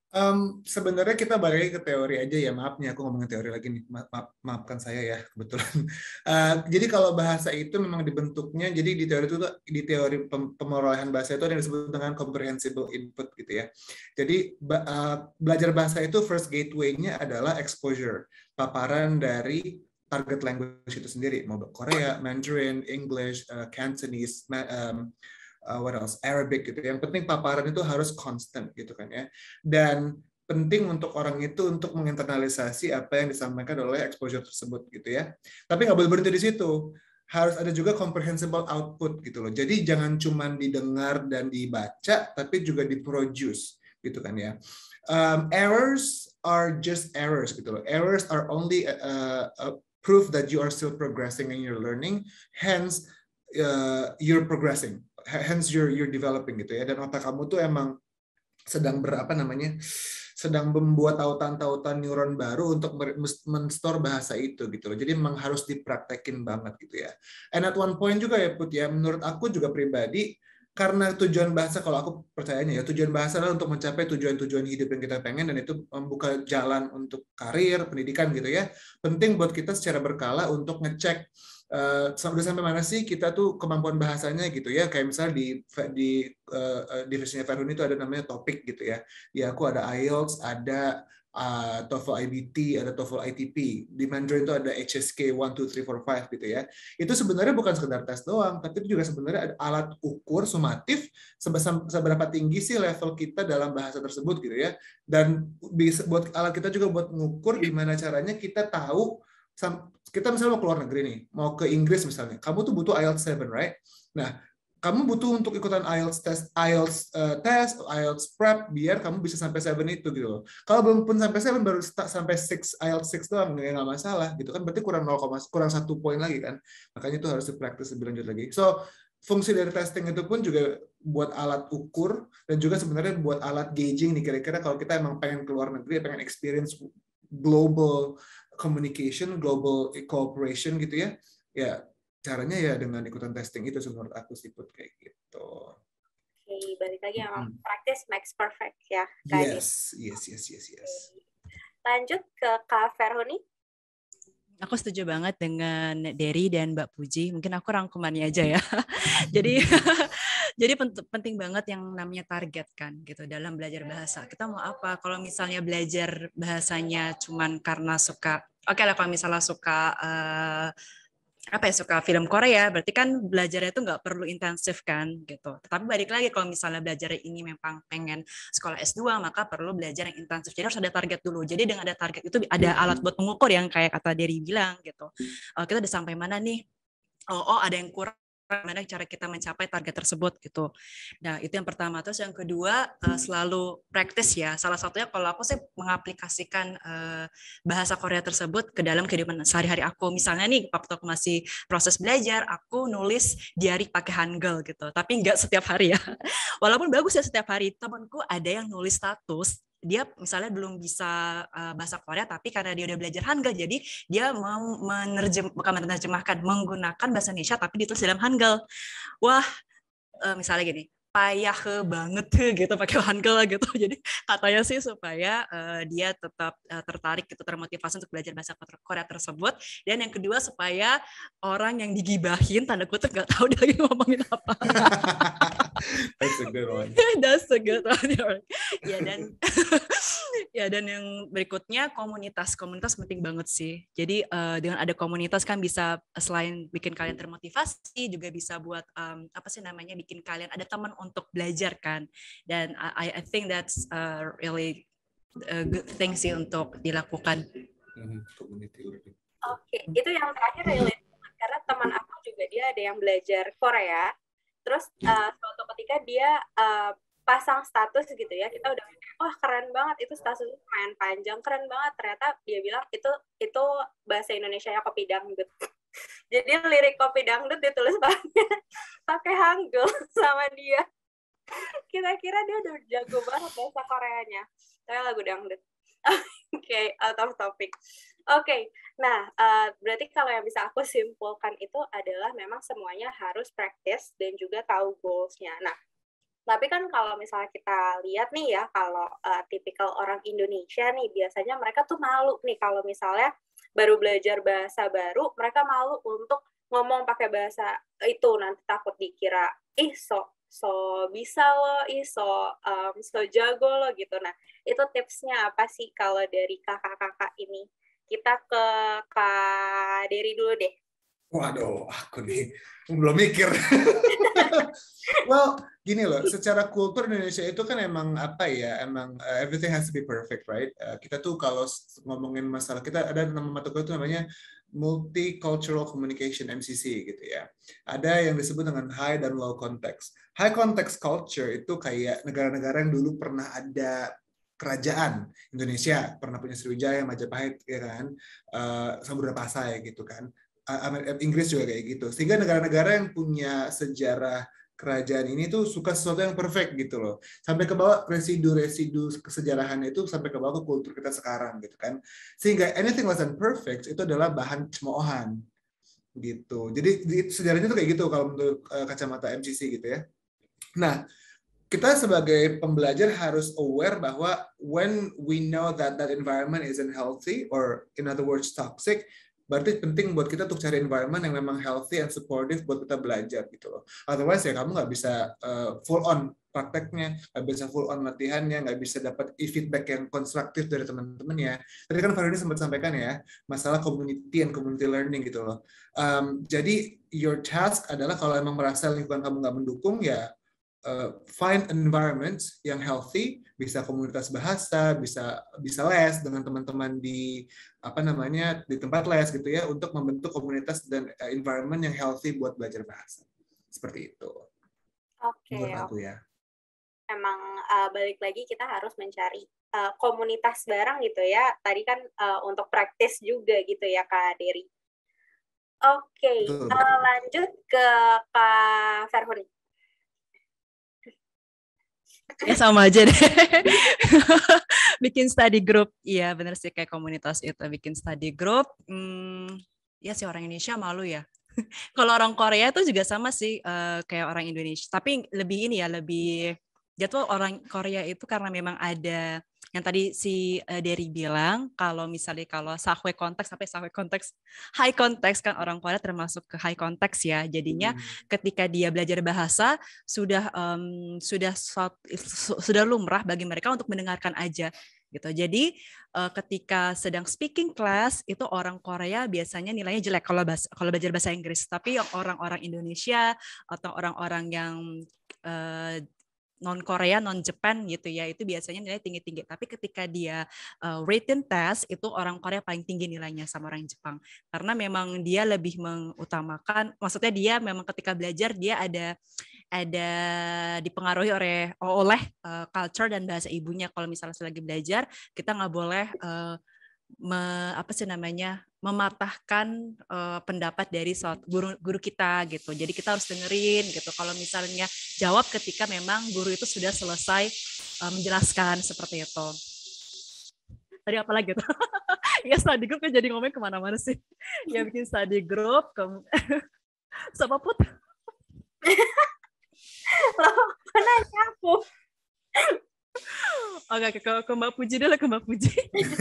Um, sebenarnya kita balik ke teori aja ya, maaf nih aku ngomongin teori lagi nih, ma ma maafkan saya ya kebetulan. Uh, jadi kalau bahasa itu memang dibentuknya, jadi di teori itu di teori pem pemerolehan bahasa itu ada yang disebut dengan comprehensible input gitu ya. Jadi uh, belajar bahasa itu first gateway-nya adalah exposure, paparan dari target language itu sendiri, mau Korea, Mandarin, English, uh, Cantonese, um, Uh, what else? Arabic gitu. Yang penting paparan itu harus constant gitu kan ya. Dan penting untuk orang itu untuk menginternalisasi apa yang disampaikan oleh exposure tersebut gitu ya. Tapi nggak boleh berhenti di situ. Harus ada juga comprehensible output gitu loh. Jadi jangan cuma didengar dan dibaca, tapi juga diproduce gitu kan ya. Um, errors are just errors gitu loh. Errors are only a, a proof that you are still progressing in your learning. Hence, uh, you're progressing. Hence you're you're developing gitu ya, dan otak kamu tuh emang sedang berapa namanya sedang membuat tautan-tautan neuron baru untuk men-store bahasa itu gitu loh. Jadi memang harus dipraktekin banget gitu ya. And at one point juga ya Put ya, menurut aku juga pribadi, karena tujuan bahasa, kalau aku percayanya ya, tujuan bahasa adalah untuk mencapai tujuan-tujuan hidup yang kita pengen, dan itu membuka jalan untuk karir, pendidikan gitu ya. Penting buat kita secara berkala untuk ngecek Uh, udah sampai mana sih kita tuh kemampuan bahasanya gitu ya. Kayak misalnya di di uh, divisinya Fairhun itu ada namanya topik gitu ya. Ya aku ada I E L T S, ada uh, TOEFL I B T, ada TOEFL I T P. Di Mandarin itu ada H S K satu, dua, tiga, empat, lima gitu ya. Itu sebenarnya bukan sekedar tes doang, tapi itu juga sebenarnya ada alat ukur sumatif seberapa tinggi sih level kita dalam bahasa tersebut gitu ya. Dan bisa buat alat kita juga buat mengukur gimana caranya kita tahu, kita misalnya mau ke luar negeri nih, mau ke Inggris misalnya, kamu tuh butuh I E L T S tujuh, right? Nah, kamu butuh untuk ikutan I E L T S test, I E L T S uh, test, I E L T S prep, biar kamu bisa sampai tujuh itu gitu loh. Kalau belum pun sampai tujuh, baru sampai enam I E L T S enam doang, ya nggak masalah gitu kan, berarti kurang nol, kurang satu poin lagi kan. Makanya itu harus dipraktis lebih lanjut lagi. So, fungsi dari testing itu pun juga buat alat ukur, dan juga sebenarnya buat alat gauging nih, kira-kira kalau kita emang pengen keluar negeri, pengen experience global communication, global cooperation gitu ya, ya caranya ya dengan ikutan testing itu menurut aku sih Put, kayak gitu. Oke, balik lagi emang hmm. practice makes perfect ya. Yes, yes, yes, yes, yes. Lanjut ke Kak Fairhun. Aku setuju banget dengan Dery dan Mbak Puji. Mungkin aku rangkumannya aja ya. Jadi jadi penting banget yang namanya target kan gitu dalam belajar bahasa. Kita mau apa? Kalau misalnya belajar bahasanya cuman karena suka, oke okay lah kalau misalnya suka uh, apa ya suka film Korea, berarti kan belajarnya itu nggak perlu intensif kan gitu. Tapi balik lagi kalau misalnya belajar ini memang pengen sekolah S dua, maka perlu belajar yang intensif. Jadi harus ada target dulu. Jadi dengan ada target itu ada alat buat mengukur yang kayak kata Dery bilang gitu. Uh, kita udah sampai mana nih? Oh, oh ada yang kurang. Gimana cara kita mencapai target tersebut gitu. Nah itu yang pertama. Terus yang kedua uh, selalu praktis ya. Salah satunya kalau aku sih mengaplikasikan uh, bahasa Korea tersebut ke dalam kehidupan sehari-hari aku. Misalnya nih waktu aku masih proses belajar, aku nulis diary pakai Hangul gitu. Tapi nggak setiap hari ya. Walaupun bagus ya setiap hari. Temanku ada yang nulis status, dia misalnya belum bisa uh, bahasa Korea, tapi karena dia udah belajar Hangul, jadi dia mau menerjem, bukan menerjemahkan, menggunakan bahasa Indonesia tapi ditulis dalam Hangul. Wah, uh, misalnya gini, payah banget gitu pakai Hangul gitu. Jadi katanya sih supaya uh, dia tetap uh, tertarik gitu, termotivasi untuk belajar bahasa Korea tersebut. Dan yang kedua supaya orang yang digibahin tanda kutip nggak tahu dia lagi ngomongin apa. That's a good one. That's a good one. Ya dan ya dan yang berikutnya komunitas. Komunitas penting banget sih. Jadi uh, dengan ada komunitas kan bisa selain bikin kalian termotivasi, juga bisa buat um, apa sih namanya bikin kalian ada teman untuk belajar kan. Dan I I think that's uh, really a good thing sih untuk dilakukan. Oke, okay. Itu yang terakhir relate karena teman aku juga dia ada yang belajar Korea. Terus uh, suatu ketika dia uh, pasang status gitu ya, kita udah wah keren banget itu statusnya lumayan panjang, keren banget. Ternyata dia bilang itu itu bahasa Indonesia-nya kopi dangdut. Jadi lirik kopi dangdut ditulis pakai Hangul sama dia. Kira-kira dia udah jago banget bahasa Koreanya. Saya lagu dangdut. Oke, okay, out of topic. Oke, okay. Nah uh, berarti kalau yang bisa aku simpulkan itu adalah memang semuanya harus practice dan juga tahu goals-nya. Nah, Tapi kan kalau misalnya kita lihat nih ya, kalau uh, tipikal orang Indonesia nih, biasanya mereka tuh malu nih kalau misalnya baru belajar bahasa baru, mereka malu untuk ngomong pakai bahasa itu, nanti takut dikira, ih so, so bisa lo, ih so, um, so jago lo gitu. Nah, itu tipsnya apa sih kalau dari kakak-kakak ini? Kita ke Kak Dery dulu deh. Waduh, aku nih belum mikir. Well, gini loh, secara kultur Indonesia itu kan emang apa ya, emang uh, everything has to be perfect, right? Uh, kita tuh kalau ngomongin masalah, kita ada nama mata kuliah itu namanya Multicultural Communication M C C gitu ya. Ada yang disebut dengan high dan low context. High context culture itu kayak negara-negara yang dulu pernah ada kerajaan. Indonesia pernah punya Sriwijaya, Majapahit, ya kan, uh, Samudra Pasai gitu kan. Inggris juga kayak gitu. Sehingga negara-negara yang punya sejarah kerajaan ini tuh suka sesuatu yang perfect gitu loh. Sampai ke bawah residu-residu kesejarahannya itu sampai ke bawah ke kultur kita sekarang gitu kan. Sehingga anything less than perfect itu adalah bahan cemoohan gitu. Jadi sejarahnya tuh kayak gitu kalau menurut uh, kacamata M C C gitu ya. Nah, kita sebagai pembelajar harus aware bahwa when we know that that environment isn't healthy or in other words toxic, berarti penting buat kita untuk cari environment yang memang healthy and supportive buat kita belajar gitu loh. Otherwise ya kamu nggak bisa uh, full on prakteknya, nggak bisa full on latihannya, nggak bisa dapat feedback yang konstruktif dari teman-temannya. Tadi kan Farhani sempat sampaikan ya, masalah community and community learning gitu loh. Um, jadi your task adalah kalau emang merasa lingkungan kamu nggak mendukung ya, Uh, find environments yang healthy, bisa komunitas bahasa, bisa bisa les dengan teman-teman di apa namanya di tempat les gitu ya, untuk membentuk komunitas dan uh, environment yang healthy buat belajar bahasa. Seperti itu. Oke. Menurut aku ya. Emang uh, balik lagi kita harus mencari uh, komunitas bareng gitu ya. Tadi kan uh, untuk praktis juga gitu ya Kak Dery. Oke, okay. uh, lanjut ke Kak Farhuni. Ya sama aja deh. Bikin study group. Iya bener sih, kayak komunitas itu bikin study group. Hmm, ya sih orang Indonesia malu ya. Kalau orang Korea itu juga sama sih, uh, kayak orang Indonesia. Tapi lebih ini ya, lebih jatuh orang Korea itu karena memang ada yang tadi si uh, Dery bilang, kalau misalnya kalau sahwe konteks, sampai sahwe konteks, high konteks kan orang Korea termasuk ke high konteks ya. Jadinya hmm. ketika dia belajar bahasa sudah um, sudah sudah lumrah bagi mereka untuk mendengarkan aja gitu. Jadi uh, ketika sedang speaking class itu orang Korea biasanya nilainya jelek kalau bahasa, kalau belajar bahasa Inggris. Tapi yang orang-orang Indonesia atau orang-orang yang uh, non Korea, non Jepang gitu ya, itu biasanya nilai tinggi-tinggi. Tapi ketika dia uh, written test, itu orang Korea paling tinggi nilainya sama orang Jepang. Karena memang dia lebih mengutamakan, maksudnya dia memang ketika belajar dia ada ada dipengaruhi oleh oleh uh, culture dan bahasa ibunya. Kalau misalnya lagi belajar, kita nggak boleh uh, me, apa sih namanya mematahkan uh, pendapat dari guru guru kita gitu. Jadi kita harus dengerin gitu. Kalau misalnya jawab ketika memang guru itu sudah selesai uh, menjelaskan seperti itu. Tadi apa lagi tuh? Ya study group kan jadi ngomong kemana-mana sih. Ya bikin study group. Ke... Sama Put. Loh, mana aku? Oke, ke, ke Mbak Puji dulu, ke Mbak Puji.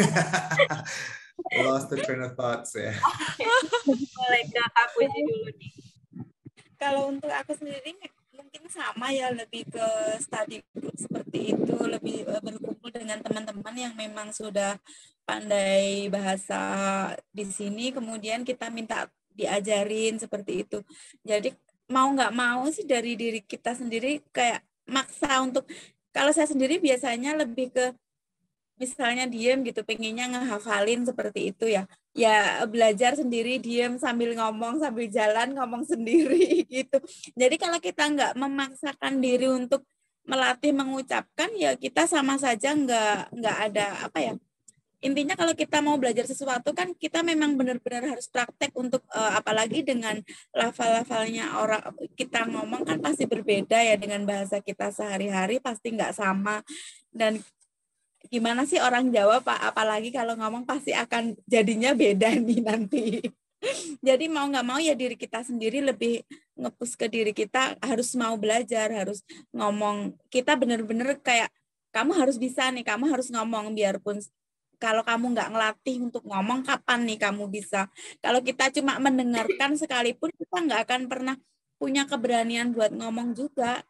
Lost the train of thoughts ya. Boleh ke Kak Puji dulu nih. Kalau untuk aku sendiri mungkin sama ya, lebih ke study group seperti itu, lebih berkumpul dengan teman-teman yang memang sudah pandai bahasa di sini, kemudian kita minta diajarin seperti itu. Jadi mau nggak mau sih dari diri kita sendiri kayak maksa untuk, kalau saya sendiri biasanya lebih ke misalnya diem gitu, pengennya ngehafalin seperti itu ya. Ya belajar sendiri, diem sambil ngomong, sambil jalan ngomong sendiri gitu. Jadi kalau kita nggak memaksakan diri untuk melatih mengucapkan, ya kita sama saja nggak nggak ada apa ya. Intinya kalau kita mau belajar sesuatu kan kita memang benar-benar harus praktek untuk uh, apalagi dengan lafal-lafalnya orang kita ngomong kan pasti berbeda ya dengan bahasa kita sehari-hari, pasti nggak sama. Dan gimana sih orang Jawa Pak, apalagi kalau ngomong pasti akan jadinya beda nih nanti. Jadi mau nggak mau ya diri kita sendiri lebih nge-push ke diri kita, harus mau belajar, harus ngomong. Kita bener-bener kayak, kamu harus bisa nih, kamu harus ngomong, biarpun kalau kamu nggak ngelatih untuk ngomong, kapan nih kamu bisa? Kalau kita cuma mendengarkan sekalipun, kita nggak akan pernah punya keberanian buat ngomong juga.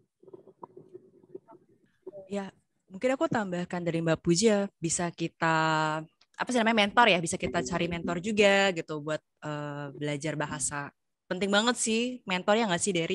Ya, mungkin aku tambahkan dari Mbak Puji ya, bisa kita apa sih namanya mentor ya, bisa kita cari mentor juga gitu buat uh, belajar bahasa. Penting banget sih mentor ya nggak sih Derry?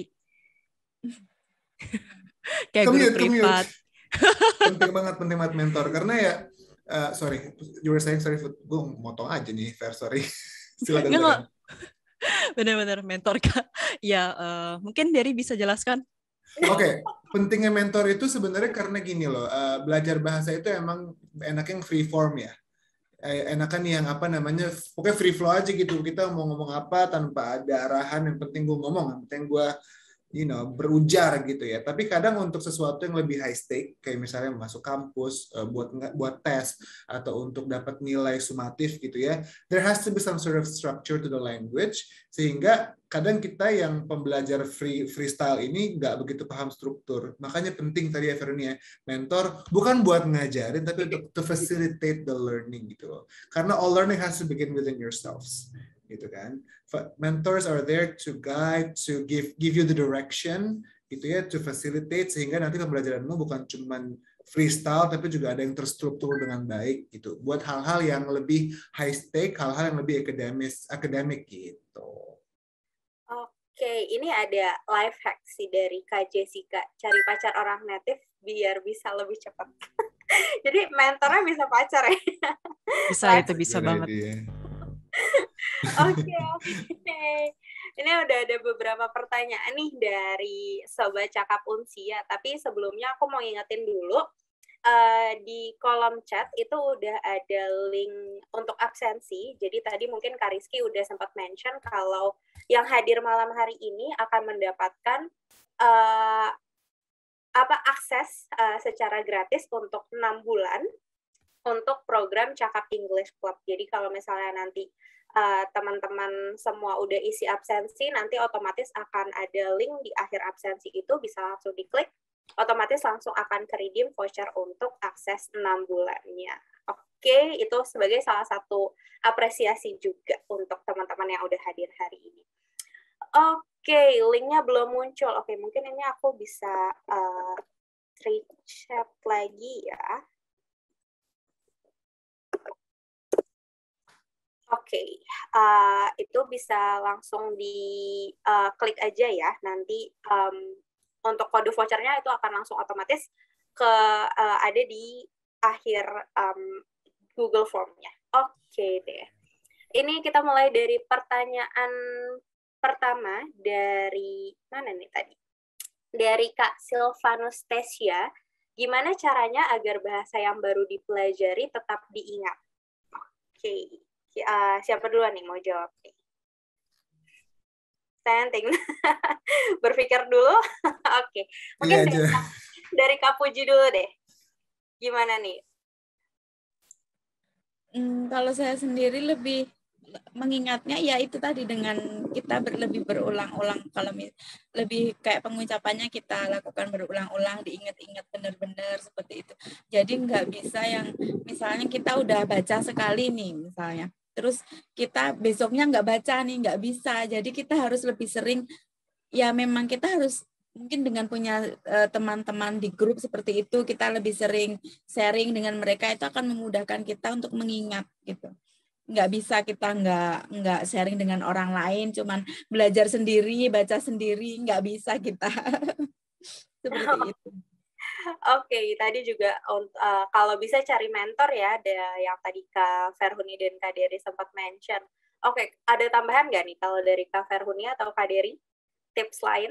Kayak guru Commute, privat. commute. Penting banget, penting banget mentor karena ya uh, sorry, you were saying sorry, gue motong aja nih, fair sorry. Silakan. Enggak, benar-benar mentor Kak. Ya, uh, mungkin Derry bisa jelaskan. Oke, okay. Pentingnya mentor itu sebenarnya karena gini loh, uh, belajar bahasa itu emang enaknya free form ya. Enakan yang apa namanya, pokoknya free flow aja gitu. Kita mau ngomong apa tanpa ada arahan, yang penting gue ngomong, yang penting gue you know, berujar gitu ya. Tapi kadang untuk sesuatu yang lebih high stake, kayak misalnya masuk kampus, uh, buat buat tes, atau untuk dapat nilai sumatif gitu ya, there has to be some sort of structure to the language, sehingga kadang kita yang pembelajar free freestyle ini nggak begitu paham struktur. Makanya penting tadi ya Veronia, mentor bukan buat ngajarin, tapi untuk to facilitate the learning gitu loh. Karena all learning has to begin within yourselves. Gitu kan, mentors are there to guide, to give give you the direction, gitu ya, to facilitate, sehingga nanti pembelajaranmu bukan cuman freestyle, tapi juga ada yang terstruktur dengan baik, gitu, buat hal-hal yang lebih high stake, hal-hal yang lebih akademis, akademik gitu. Oke, ini ada life hack sih dari Kak Jessica, cari pacar orang native biar bisa lebih cepat. Jadi mentornya bisa pacar ya? Bisa, itu bisa banget. Oke, oke. Ini udah ada beberapa pertanyaan nih dari Sobat Cakap Unsia, tapi sebelumnya aku mau ingetin dulu, uh, di kolom chat itu udah ada link untuk absensi, jadi tadi mungkin Kak Rizky udah sempat mention kalau yang hadir malam hari ini akan mendapatkan uh, apa akses uh, secara gratis untuk enam bulan untuk program Cakap English Club. Jadi kalau misalnya nanti uh, teman-teman semua udah isi absensi, nanti otomatis akan ada link di akhir absensi itu, bisa langsung diklik, otomatis langsung akan ke-redeem voucher untuk akses enam bulannya. Oke, itu sebagai salah satu apresiasi juga untuk teman-teman yang udah hadir hari ini. Oke, linknya belum muncul. Oke, mungkin ini aku bisa uh, chat lagi ya. Oke, okay. uh, itu bisa langsung di uh, klik aja ya. Nanti um, untuk kode vouchernya itu akan langsung otomatis ke uh, ada di akhir um, Google Form-nya. Oke okay deh. Ini kita mulai dari pertanyaan pertama dari mana nih tadi? Dari Kak Silvanus Tesia. Gimana caranya agar bahasa yang baru dipelajari tetap diingat? Oke. Okay. Uh, siapa duluan nih mau jawab nih? Tenting. Berpikir dulu. Oke. Okay. Mungkin yeah, dari, yeah. dari Kak Puji dulu deh. Gimana nih? Hmm, kalau saya sendiri lebih mengingatnya ya itu tadi dengan kita berlebih berulang-ulang. Kalau lebih kayak pengucapannya kita lakukan berulang-ulang, diingat-ingat benar-benar seperti itu. Jadi nggak bisa yang misalnya kita udah baca sekali nih misalnya, terus kita besoknya nggak baca nih, nggak bisa. Jadi kita harus lebih sering, ya memang kita harus mungkin dengan punya uh, teman-teman di grup seperti itu, kita lebih sering sharing dengan mereka, itu akan memudahkan kita untuk mengingat gitu. Nggak bisa kita nggak nggak sharing dengan orang lain, cuman belajar sendiri, baca sendiri, nggak bisa kita. Seperti itu. Oke, okay, tadi juga uh, kalau bisa cari mentor ya, ada yang tadi Kak Verhuni dan Kak Deri sempat mention. Oke, okay, ada tambahan nggak nih kalau dari Kak Verhuni atau Kak Deri? Tips lain?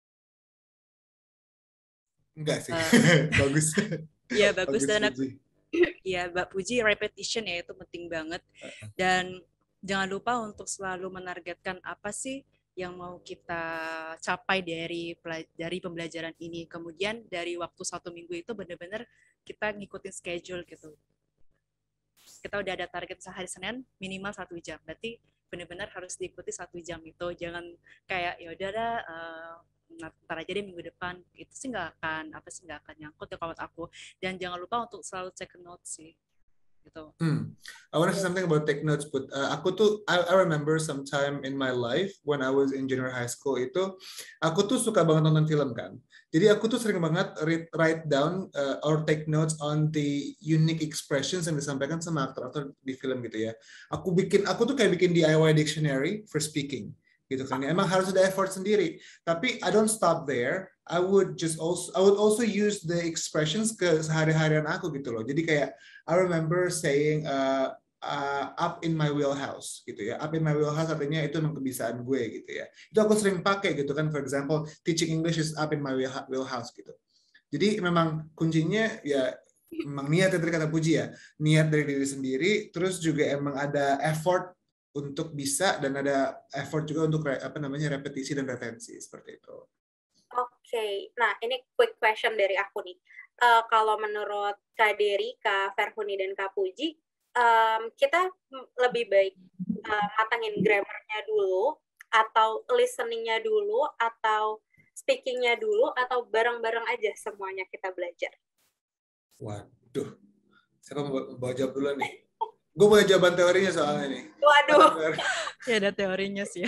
Enggak sih, uh, bagus. Iya, bagus, bagus dan aku, ya Mbak Puji, repetition ya itu penting banget. Dan jangan lupa untuk selalu menargetkan apa sih yang mau kita capai dari dari pembelajaran ini. Kemudian dari waktu satu minggu itu benar-benar kita ngikutin schedule gitu. Kita udah ada target sehari Senin minimal satu jam. Berarti benar-benar harus diikuti satu jam itu. Jangan kayak ya udah dah uh, ntar aja deh minggu depan, itu sih nggak akan apa sih nggak akan nyangkut ya kalau aku. Dan jangan lupa untuk selalu take notes sih gitu. Hmm. I want to say something about take notes, but uh, aku tuh I, I remember some time in my life when I was in junior high school itu aku tuh suka banget nonton film kan. Jadi aku tuh sering banget read, write down uh, or take notes on the unique expressions yang disampaikan sama aktor-aktor di film gitu ya. Aku bikin aku tuh kayak bikin D I Y dictionary for speaking gitu kan. Ya, emang harus ada effort sendiri. Tapi I don't stop there. I would just also I would also use the expressions ke sehari-harian aku gitu loh. Jadi kayak I remember saying uh, uh, up in my wheelhouse gitu ya. Up in my wheelhouse artinya itu memang kebiasaan gue gitu ya. Itu aku sering pakai gitu kan. For example, teaching English is up in my wheelhouse gitu. Jadi memang kuncinya ya memang niat ya, tadi kata Puji ya. Niat dari diri sendiri, terus juga emang ada effort untuk bisa dan ada effort juga untuk apa namanya repetisi dan retensi seperti itu. Oke, okay. Nah ini quick question dari aku nih. Uh, kalau menurut Kak Dery, Kak Verhuni, dan Kak Puji, um, kita lebih baik uh, matangin grammarnya dulu, atau listeningnya dulu, atau speakingnya dulu, atau bareng-bareng aja semuanya kita belajar? Waduh, siapa mau bawa jawab dulu nih? Gue punya jawaban teorinya soalnya nih. Waduh. Ya ada teorinya sih.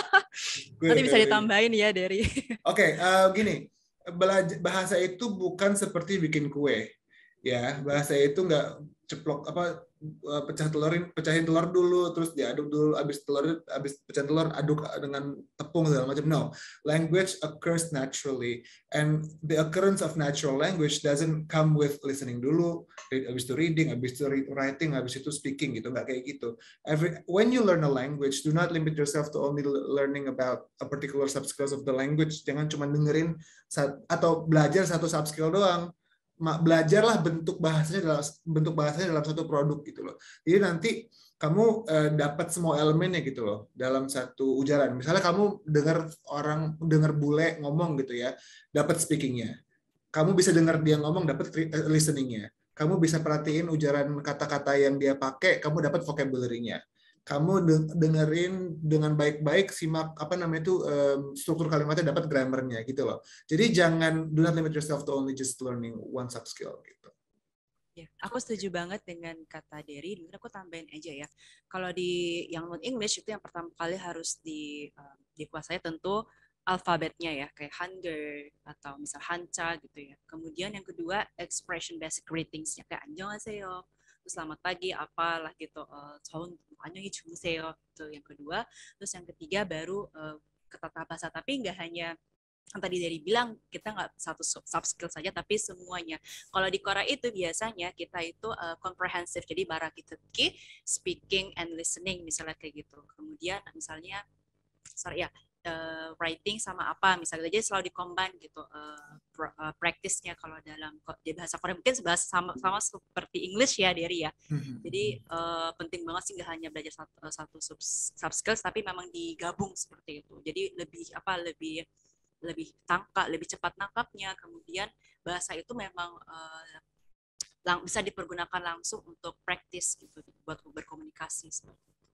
Nanti bisa ditambahin ya dari. Oke, okay, uh, gini. Belajar bahasa itu bukan seperti bikin kue, ya. Bahasa itu nggak ceplok apa pecah telurin, pecahin telur dulu, terus diaduk dulu, abis telur, abis pecah telur aduk dengan tepung segala macam. No, language occurs naturally, and the occurrence of natural language doesn't come with listening dulu, abis itu reading, abis itu writing, abis itu speaking gitu, nggak kayak gitu. Every when you learn a language, do not limit yourself to only learning about a particular subskills of the language. Jangan cuma dengerin atau belajar satu subskill doang. Belajarlah bentuk bahasanya dalam bentuk bahasanya dalam satu produk gitu loh. Jadi nanti kamu uh, dapat semua elemennya gitu loh dalam satu ujaran. Misalnya kamu dengar orang dengar bule ngomong gitu ya, dapat speakingnya. Kamu bisa dengar dia ngomong, dapat listeningnya. Kamu bisa perhatiin ujaran kata-kata yang dia pakai, kamu dapat vocabulary-nya. Kamu dengerin dengan baik-baik, simak apa namanya itu um, struktur kalimatnya, dapat grammarnya gitu loh. Jadi jangan do not limit yourself to only just learning one sub skill gitu. Ya, aku setuju banget dengan kata Dery. Mungkin aku tambahin aja ya. Kalau di yang non English itu yang pertama kali harus di um, dikuasai tentu alfabetnya ya, kayak Hangul atau misal Hancha gitu ya. Kemudian yang kedua expression basic greetings-nya kayak 안녕하세요. Selamat pagi, apalah gitu, tahun 안녕히 주무세요 itu yang kedua. Terus yang ketiga baru uh, ketata bahasa, tapi nggak hanya yang tadi dari bilang kita nggak satu sub skill saja, tapi semuanya. Kalau di Korea itu biasanya kita itu uh, comprehensive, jadi barakiteki, speaking and listening misalnya kayak gitu. Kemudian misalnya, sorry ya. Uh, writing sama apa misalnya aja selalu di-combine gitu uh, uh, practice-nya kalau dalam di bahasa Korea mungkin bahasa sama sama seperti English ya Dery ya. Mm-hmm. Jadi uh, penting banget sih nggak hanya belajar satu, satu sub, sub skills tapi memang digabung seperti itu. Jadi lebih apa lebih lebih tangkap, lebih cepat nangkapnya. Kemudian bahasa itu memang uh, lang, bisa dipergunakan langsung untuk practice gitu buat berkomunikasi seperti itu.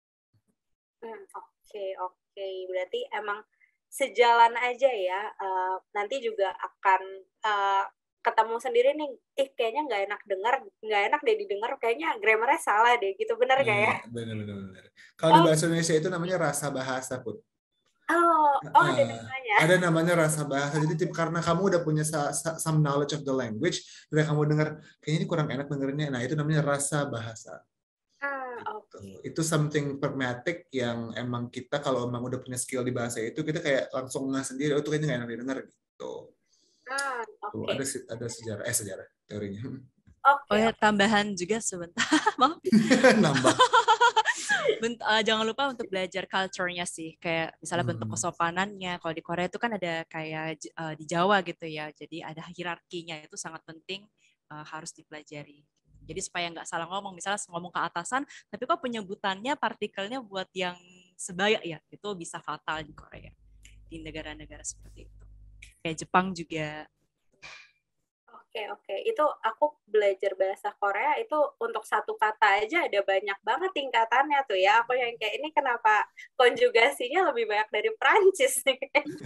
Hmm, oke okay, oke. Okay. Oke, berarti emang sejalan aja ya. Uh, nanti juga akan uh, ketemu sendiri nih. Ih, kayaknya nggak enak dengar, nggak enak deh didengar. Kayaknya grammarnya salah deh, gitu benar nggak ya? Benar, benar, benar. Kalau oh. di bahasa Indonesia itu namanya rasa bahasa, Put. Oh, oh ada uh, namanya. Ada namanya rasa bahasa. Jadi karena kamu udah punya some knowledge of the language, ketika kamu dengar kayaknya ini kurang enak dengerinnya. Nah, itu namanya rasa bahasa. Ah, okay. Itu something pragmatic yang emang kita kalau emang udah punya skill di bahasa itu kita kayak langsung ngeh sendiri, oh itu kayaknya nggak enak didengar gitu. Ah, oke. Okay. Ada ada sejarah eh sejarah teorinya. Okay. Oh ya, tambahan juga sebentar. Maaf. Nambah. Bent, uh, jangan lupa untuk belajar culture-nya sih, kayak misalnya hmm. bentuk kesopanannya. Kalau di Korea itu kan ada kayak uh, di Jawa gitu ya, jadi ada hierarkinya, itu sangat penting, uh, harus dipelajari. Jadi supaya nggak salah ngomong, misalnya ngomong ke atasan, tapi kok penyebutannya partikelnya buat yang sebaya ya, itu bisa fatal di Korea, di negara-negara seperti itu. Kayak Jepang juga. Oke, Oke, oke. Itu aku belajar bahasa Korea itu untuk satu kata aja ada banyak banget tingkatannya tuh ya. Aku yang kayak ini kenapa konjugasinya lebih banyak dari Prancis nih.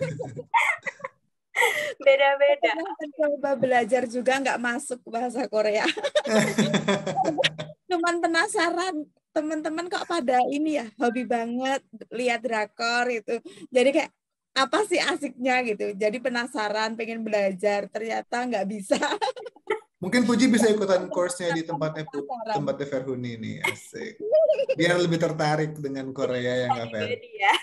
Beda-beda. Pernah mencoba belajar juga nggak masuk bahasa Korea. Cuman penasaran, teman-teman kok pada ini ya, hobi banget lihat drakor itu. Jadi kayak apa sih asiknya gitu. Jadi penasaran, pengen belajar, ternyata nggak bisa. Mungkin Puji bisa ikutan course-nya di tempatnya Put, tempatnya Verhuni nih, asik. Biar lebih tertarik dengan Korea yang nggak Ver. Ya.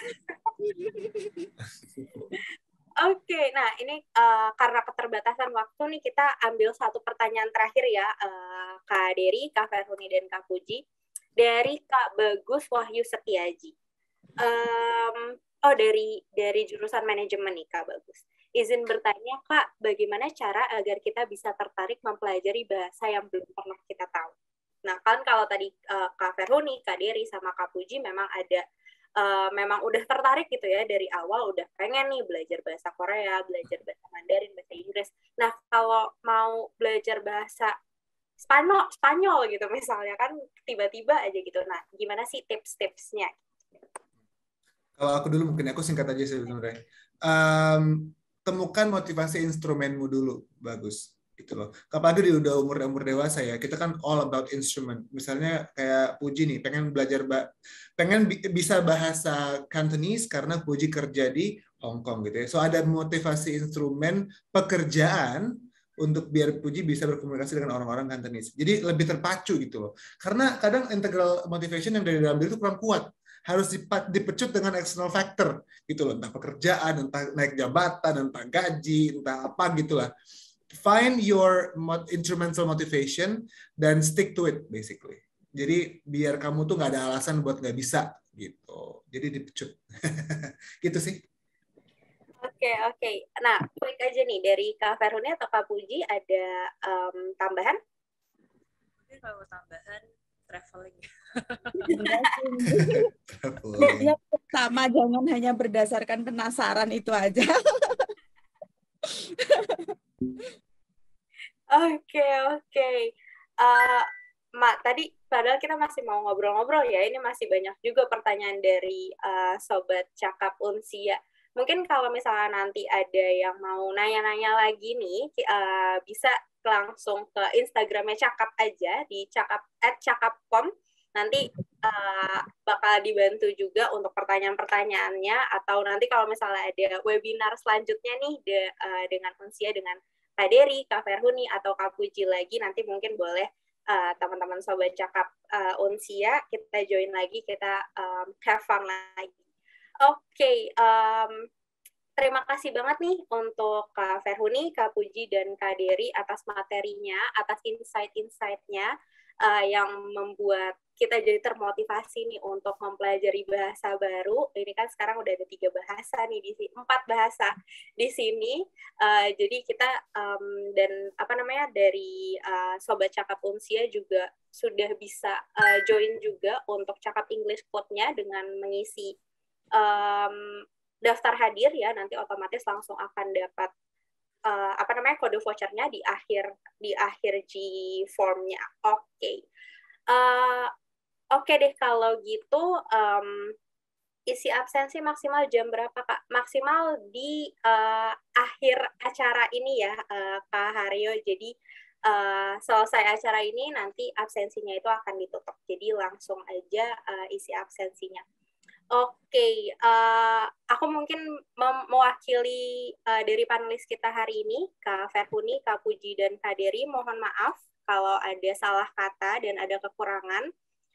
Oke, nah ini uh, karena keterbatasan waktu nih kita ambil satu pertanyaan terakhir ya, uh, Kak Dery, Kak Verhuni, dan Kak Puji. Dari Kak Bagus Wahyu Setiaji. Um, oh, dari dari jurusan manajemen nih Kak Bagus. Izin bertanya Kak, bagaimana cara agar kita bisa tertarik mempelajari bahasa yang belum pernah kita tahu? Nah kan kalau tadi uh, Kak Verhuni, Kak Dery, sama Kak Puji memang ada Uh, memang udah tertarik gitu ya dari awal, udah pengen nih belajar bahasa Korea, belajar bahasa Mandarin, bahasa Inggris. Nah kalau mau belajar bahasa Spanyol, Spanyol gitu misalnya kan tiba-tiba aja gitu. Nah gimana sih tips-tipsnya? Kalau aku dulu mungkin aku singkat aja sebenarnya. Um, temukan motivasi instrumenmu dulu, bagus. Gitu loh. Apalagi di udah umur-umur dewasa ya, kita kan all about instrument. Misalnya kayak Puji nih, pengen belajar, pengen bisa bahasa Cantonese karena Puji kerja di Hong Kong gitu ya. So ada motivasi instrumen pekerjaan untuk biar Puji bisa berkomunikasi dengan orang-orang Cantonese. Jadi lebih terpacu gitu loh. Karena kadang integral motivation yang dari dalam diri itu kurang kuat. Harus dipecut dengan external factor gitu loh. Entah pekerjaan, entah naik jabatan, entah gaji, entah apa gitulah. Find your instrumental motivation dan stick to it basically. Jadi biar kamu tuh nggak ada alasan buat nggak bisa gitu. Jadi dipecut. Gitu sih. Oke okay, oke. Okay. Nah quick aja nih dari Kak Verhuni atau Kak Puji ada um, tambahan? Mungkin kalau tambahan traveling. traveling. Ya pertama jangan hanya berdasarkan penasaran itu aja. Oke, oke. Uh, Mak, tadi padahal kita masih mau ngobrol-ngobrol ya, ini masih banyak juga pertanyaan dari uh, Sobat Cakap Unsia. Mungkin kalau misalnya nanti ada yang mau nanya-nanya lagi nih, uh, bisa langsung ke Instagramnya Cakap aja, di cakap at cakap dot com. Nanti uh, bakal dibantu juga untuk pertanyaan-pertanyaannya, atau nanti kalau misalnya ada webinar selanjutnya nih de, uh, dengan Unsia, dengan Kak Dery, Kak Verhuni, atau Kak Puji lagi, nanti mungkin boleh uh, teman-teman Sobat Cakap uh, Unsia, kita join lagi, kita um, have fun lagi. Oke, okay, um, terima kasih banget nih untuk Kak Verhuni, Kak Puji, dan Kak Dery atas materinya, atas insight-insight-nya uh, yang membuat kita jadi termotivasi nih untuk mempelajari bahasa baru. Ini kan sekarang udah ada tiga bahasa nih di sini, empat bahasa di sini. Uh, jadi kita um, dan apa namanya dari uh, Sobat Cakap Unsia juga sudah bisa uh, join juga untuk Cakap English Code-nya dengan mengisi um, daftar hadir ya. Nanti otomatis langsung akan dapat uh, apa namanya kode vouchernya di akhir di akhir G form-nya. Oke. Okay. Uh, Oke okay deh kalau gitu um, isi absensi maksimal jam berapa Kak? Maksimal di uh, akhir acara ini ya uh, Kak Haryo. Jadi uh, selesai acara ini nanti absensinya itu akan ditutup. Jadi langsung aja uh, isi absensinya. Oke, okay, uh, aku mungkin mewakili uh, dari panelis kita hari ini, Kak Verhuni, Kak Puji, dan Kak Dery. Mohon maaf kalau ada salah kata dan ada kekurangan.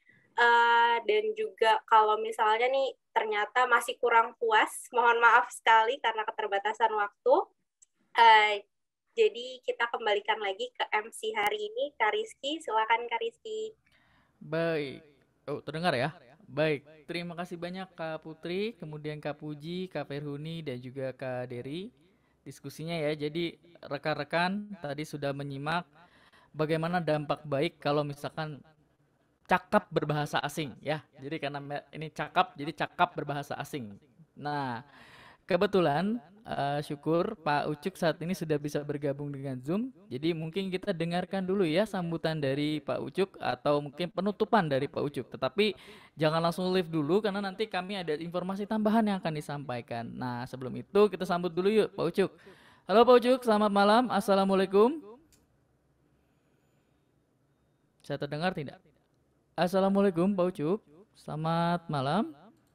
Uh, dan juga kalau misalnya nih ternyata masih kurang puas, mohon maaf sekali karena keterbatasan waktu. Uh, jadi kita kembalikan lagi ke M C hari ini, Kak Rizky. Silakan Kak Rizky. Baik, oh terdengar ya? Baik, terima kasih banyak Kak Putri, kemudian Kak Puji, Kak Verhuni, dan juga Kak Dery diskusinya ya. Jadi rekan-rekan tadi sudah menyimak bagaimana dampak baik kalau misalkan cakap berbahasa asing ya. Jadi karena ini cakap, jadi cakap berbahasa asing. Nah, Kebetulan uh, syukur Pak Ucuk saat ini sudah bisa bergabung dengan Zoom. Jadi mungkin kita dengarkan dulu ya sambutan dari Pak Ucuk atau mungkin penutupan dari Pak Ucuk. Tetapi jangan langsung live dulu karena nanti kami ada informasi tambahan yang akan disampaikan. Nah, sebelum itu kita sambut dulu yuk Pak Ucuk. Halo Pak Ucuk, selamat malam. Assalamualaikum. Saya terdengar tidak? Assalamualaikum Pak Ucuk. Selamat malam.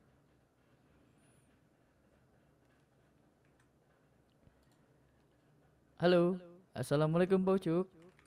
Halo, assalamualaikum Pak Ucuk.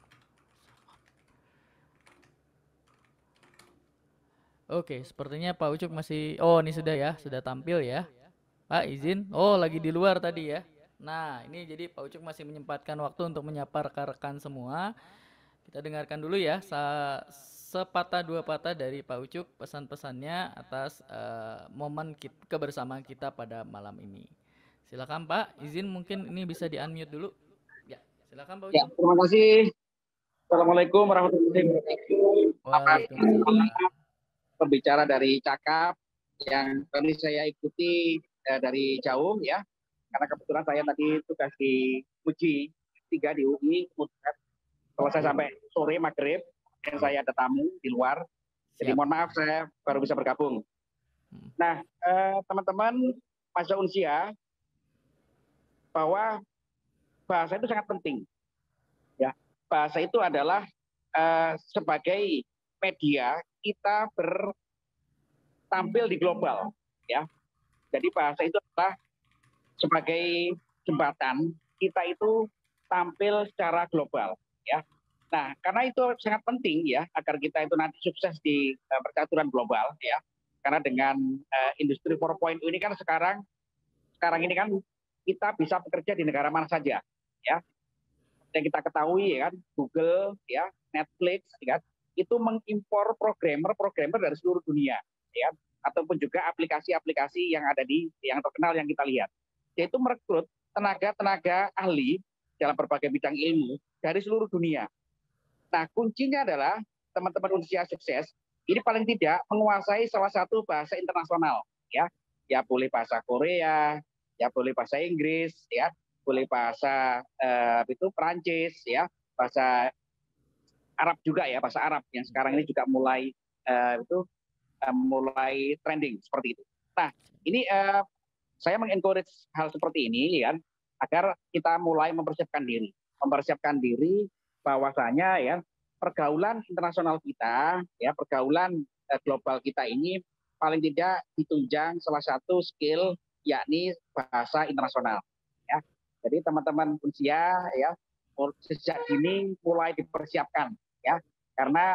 Oke, sepertinya Pak Ucuk masih. Oh, ini sudah ya, sudah tampil ya. Pak izin. Oh, lagi di luar tadi ya. Nah, ini jadi Pak Ucuk masih menyempatkan waktu untuk menyapa rekan-rekan semua. Kita dengarkan dulu ya, sepatah dua patah dari Pak Ucuk pesan-pesannya atas uh, momen kita, kebersamaan kita pada malam ini. Silakan Pak, izin mungkin ini bisa di-unmute dulu. Silakan Pak Ucuk. Ya, terima kasih. Assalamualaikum warahmatullahi wabarakatuh. Waalaikumsalam. Berbicara dari Cakap yang tadi saya ikuti eh, dari jauh ya, karena kebetulan saya tadi tugas di Uji tiga di U I, selesai sampai sore maghrib, dan saya ada tamu di luar. Jadi mohon maaf saya baru bisa bergabung. Nah, eh, teman-teman Masya Unsia, bahwa bahasa itu sangat penting. Ya, bahasa itu adalah uh, sebagai media kita bertampil di global. Ya, jadi bahasa itu adalah sebagai jembatan kita itu tampil secara global. Ya, nah karena itu sangat penting ya agar kita itu nanti sukses di uh, percaturan global. Ya, karena dengan uh, industri empat titik nol ini kan sekarang sekarang ini kan kita bisa bekerja di negara mana saja. Ya, yang kita ketahui ya kan, Google, ya, Netflix, ya kan, itu mengimpor programmer-programmer dari seluruh dunia, ya, ataupun juga aplikasi-aplikasi yang ada di yang terkenal yang kita lihat, yaitu merekrut tenaga-tenaga ahli dalam berbagai bidang ilmu dari seluruh dunia. Nah, kuncinya adalah teman-teman Unsia sukses ini paling tidak menguasai salah satu bahasa internasional, ya, ya boleh bahasa Korea, ya boleh bahasa Inggris, ya. Boleh bahasa uh, itu Perancis ya, bahasa Arab juga ya, bahasa Arab yang sekarang ini juga mulai uh, itu uh, mulai trending seperti itu. Nah, ini uh, saya mengencourage hal seperti ini ya, agar kita mulai mempersiapkan diri, mempersiapkan diri bahwasanya ya pergaulan internasional kita, ya pergaulan uh, global kita ini paling tidak ditunjang salah satu skill yakni bahasa internasional. Jadi teman-teman Unsia ya sejak dini mulai dipersiapkan ya, karena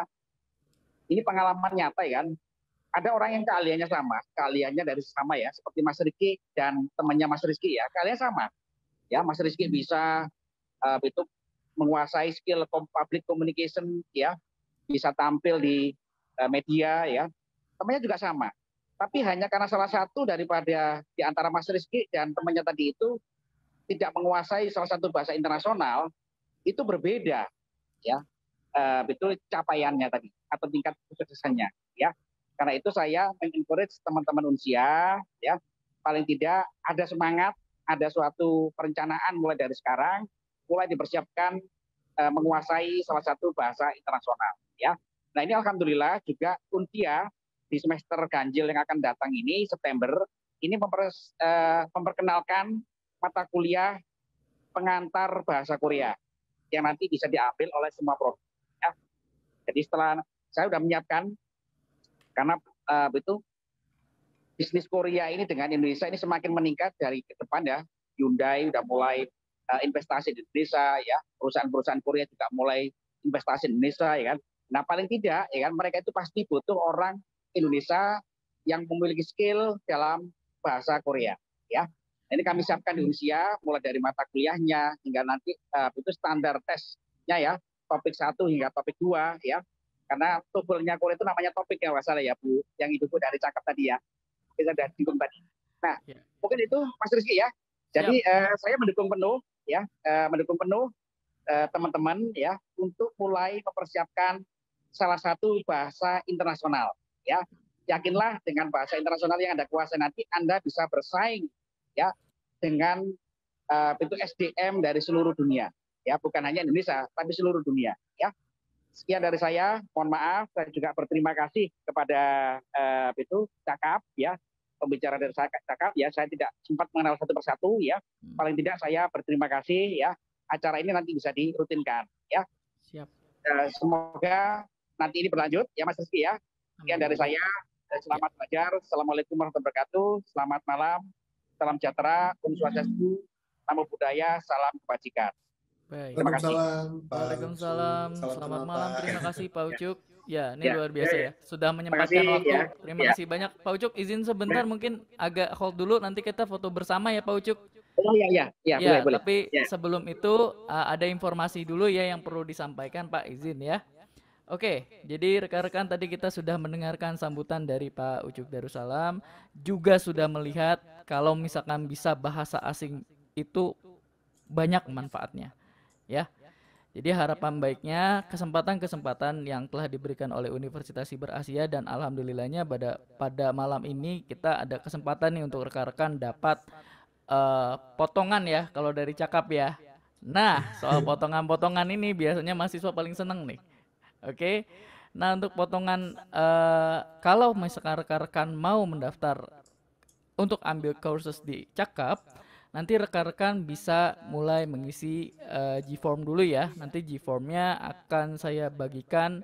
ini pengalaman nyata ya kan. Ada orang yang keahliannya sama, keahliannya dari sama ya, seperti Mas Rizky dan temannya Mas Rizky ya, keahliannya sama. Ya, Mas Rizky bisa uh, itu menguasai skill public communication ya, bisa tampil di uh, media ya. Temannya juga sama. Tapi hanya karena salah satu daripada di antara Mas Rizky dan temannya tadi itu tidak menguasai salah satu bahasa internasional, itu berbeda ya, uh, itu capaiannya tadi atau tingkat kesuksesannya ya. Karena itu saya mengencourage teman-teman Unsia ya, paling tidak ada semangat, ada suatu perencanaan mulai dari sekarang, mulai dipersiapkan uh, menguasai salah satu bahasa internasional ya. Nah, ini alhamdulillah juga Unsia di semester ganjil yang akan datang ini September ini memper, uh, memperkenalkan mata kuliah pengantar bahasa Korea yang nanti bisa diambil oleh semua prodi. Ya. Jadi setelah saya sudah menyiapkan, karena uh, itu bisnis Korea ini dengan Indonesia ini semakin meningkat dari ke depan ya. Hyundai sudah mulai uh, investasi di Indonesia ya, perusahaan-perusahaan Korea juga mulai investasi di Indonesia ya kan. Nah paling tidak ya kan mereka itu pasti butuh orang Indonesia yang memiliki skill dalam bahasa Korea ya. Ini kami siapkan di Unsia mulai dari mata kuliahnya hingga nanti uh, itu standar tesnya ya, topik satu hingga topik dua ya. Karena tobelnya Korea itu namanya topik ya salah ya Bu, yang itu Bu dari Cakap tadi ya. Kita sudah singgung tadi. Nah, ya. Mungkin itu Mas Rizky ya. Jadi uh, saya mendukung penuh ya, uh, mendukung penuh uh, teman-teman ya untuk mulai mempersiapkan salah satu bahasa internasional ya. Yakinlah dengan bahasa internasional yang Anda kuasai nanti Anda bisa bersaing ya dengan uh, itu S D M dari seluruh dunia, ya, bukan hanya Indonesia, tapi seluruh dunia, ya. Sekian dari saya, mohon maaf, saya juga berterima kasih kepada uh, itu Cakap, ya, pembicara dari Cakap, ya, saya tidak sempat mengenal satu persatu, ya, paling tidak saya berterima kasih, ya, acara ini nanti bisa dirutinkan, ya. Siap. Uh, semoga nanti ini berlanjut, ya, Mas Rizky, ya. Sekian dari saya, selamat belajar, assalamualaikum warahmatullahi wabarakatuh, selamat malam, salam sejahtera, Om Swastiastu, Namo Buddhaya, salam kebajikan. Baik. Terima kasih. Waalaikumsalam. Selamat malam. Terima kasih Pak Ucuk. Ya, ini Ya, luar biasa ya, ya. Sudah menyempatkan kasih, waktu. ya. Terima Ya. kasih banyak Pak Ucuk. Izin sebentar mungkin agak hold dulu, nanti kita foto bersama ya Pak Ucuk. Oh iya iya, ya, Ya, boleh boleh. tapi Ya. sebelum itu uh, ada informasi dulu ya yang perlu disampaikan Pak, izin ya. Oke, jadi rekan-rekan tadi kita sudah mendengarkan sambutan dari Pak Ucuk Darussalam, juga sudah melihat kalau misalkan bisa bahasa asing itu banyak manfaatnya, ya. Jadi harapan baiknya kesempatan-kesempatan yang telah diberikan oleh Universitas Siber Asia, dan alhamdulillahnya pada pada malam ini kita ada kesempatan nih untuk rekan-rekan dapat uh, potongan ya kalau dari Cakap ya. Nah, soal potongan-potongan ini biasanya mahasiswa paling seneng nih. Oke. Nah, untuk potongan uh, kalau misalkan rekan-rekan mau mendaftar untuk ambil kursus di Cakap, nanti rekan-rekan bisa mulai mengisi uh, G-form dulu ya. Nanti G-formnya akan saya bagikan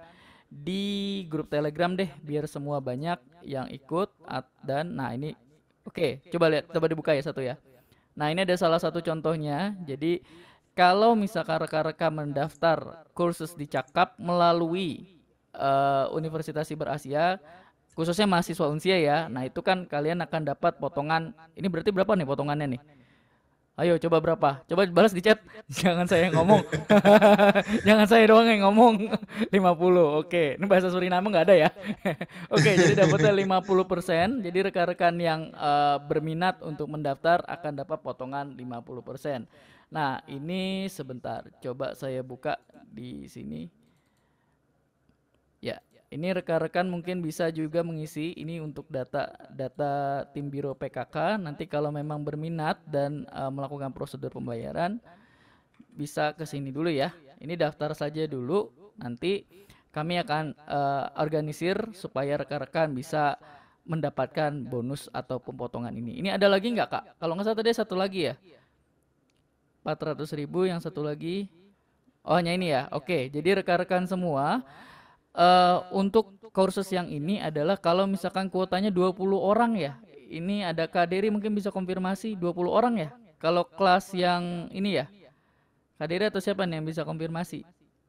di grup Telegram deh, biar semua banyak yang ikut. Dan nah ini, oke, okay, coba lihat, coba dibuka ya satu ya. Nah ini ada salah satu contohnya. Jadi kalau misalkan rekan-rekan mendaftar kursus di Cakap melalui uh, Universitas Siber Asia, khususnya mahasiswa Unsia ya, nah itu kan kalian akan dapat potongan. Ini berarti berapa nih potongannya nih? Ayo coba berapa? Coba balas di chat. Jangan saya yang ngomong. Jangan saya doang yang ngomong. lima puluh. Oke, ini bahasa Suriname nggak ada ya. Oke, jadi dapatnya lima puluh persen. Jadi rekan-rekan yang uh, berminat untuk mendaftar akan dapat potongan lima puluh persen. Nah, ini sebentar. Coba saya buka di sini. Ya. Ini rekan-rekan mungkin bisa juga mengisi ini untuk data data tim biro P K K. Nanti kalau memang berminat dan uh, melakukan prosedur pembayaran, bisa ke sini dulu ya. Ini daftar saja dulu. Nanti kami akan uh, organisir supaya rekan-rekan bisa mendapatkan bonus atau pemotongan ini. Ini ada lagi nggak Kak? Kalau nggak salah tadi satu lagi ya. empat ratus ribu yang satu lagi. Oh hanya ini ya. Oke, jadi rekan-rekan semua. Uh, untuk kursus yang ini adalah kalau misalkan kuotanya dua puluh orang ya. Ini ada Kak Dery mungkin bisa konfirmasi dua puluh orang ya. Kalau kelas yang ini ya. Kak Dery atau siapa nih yang bisa konfirmasi?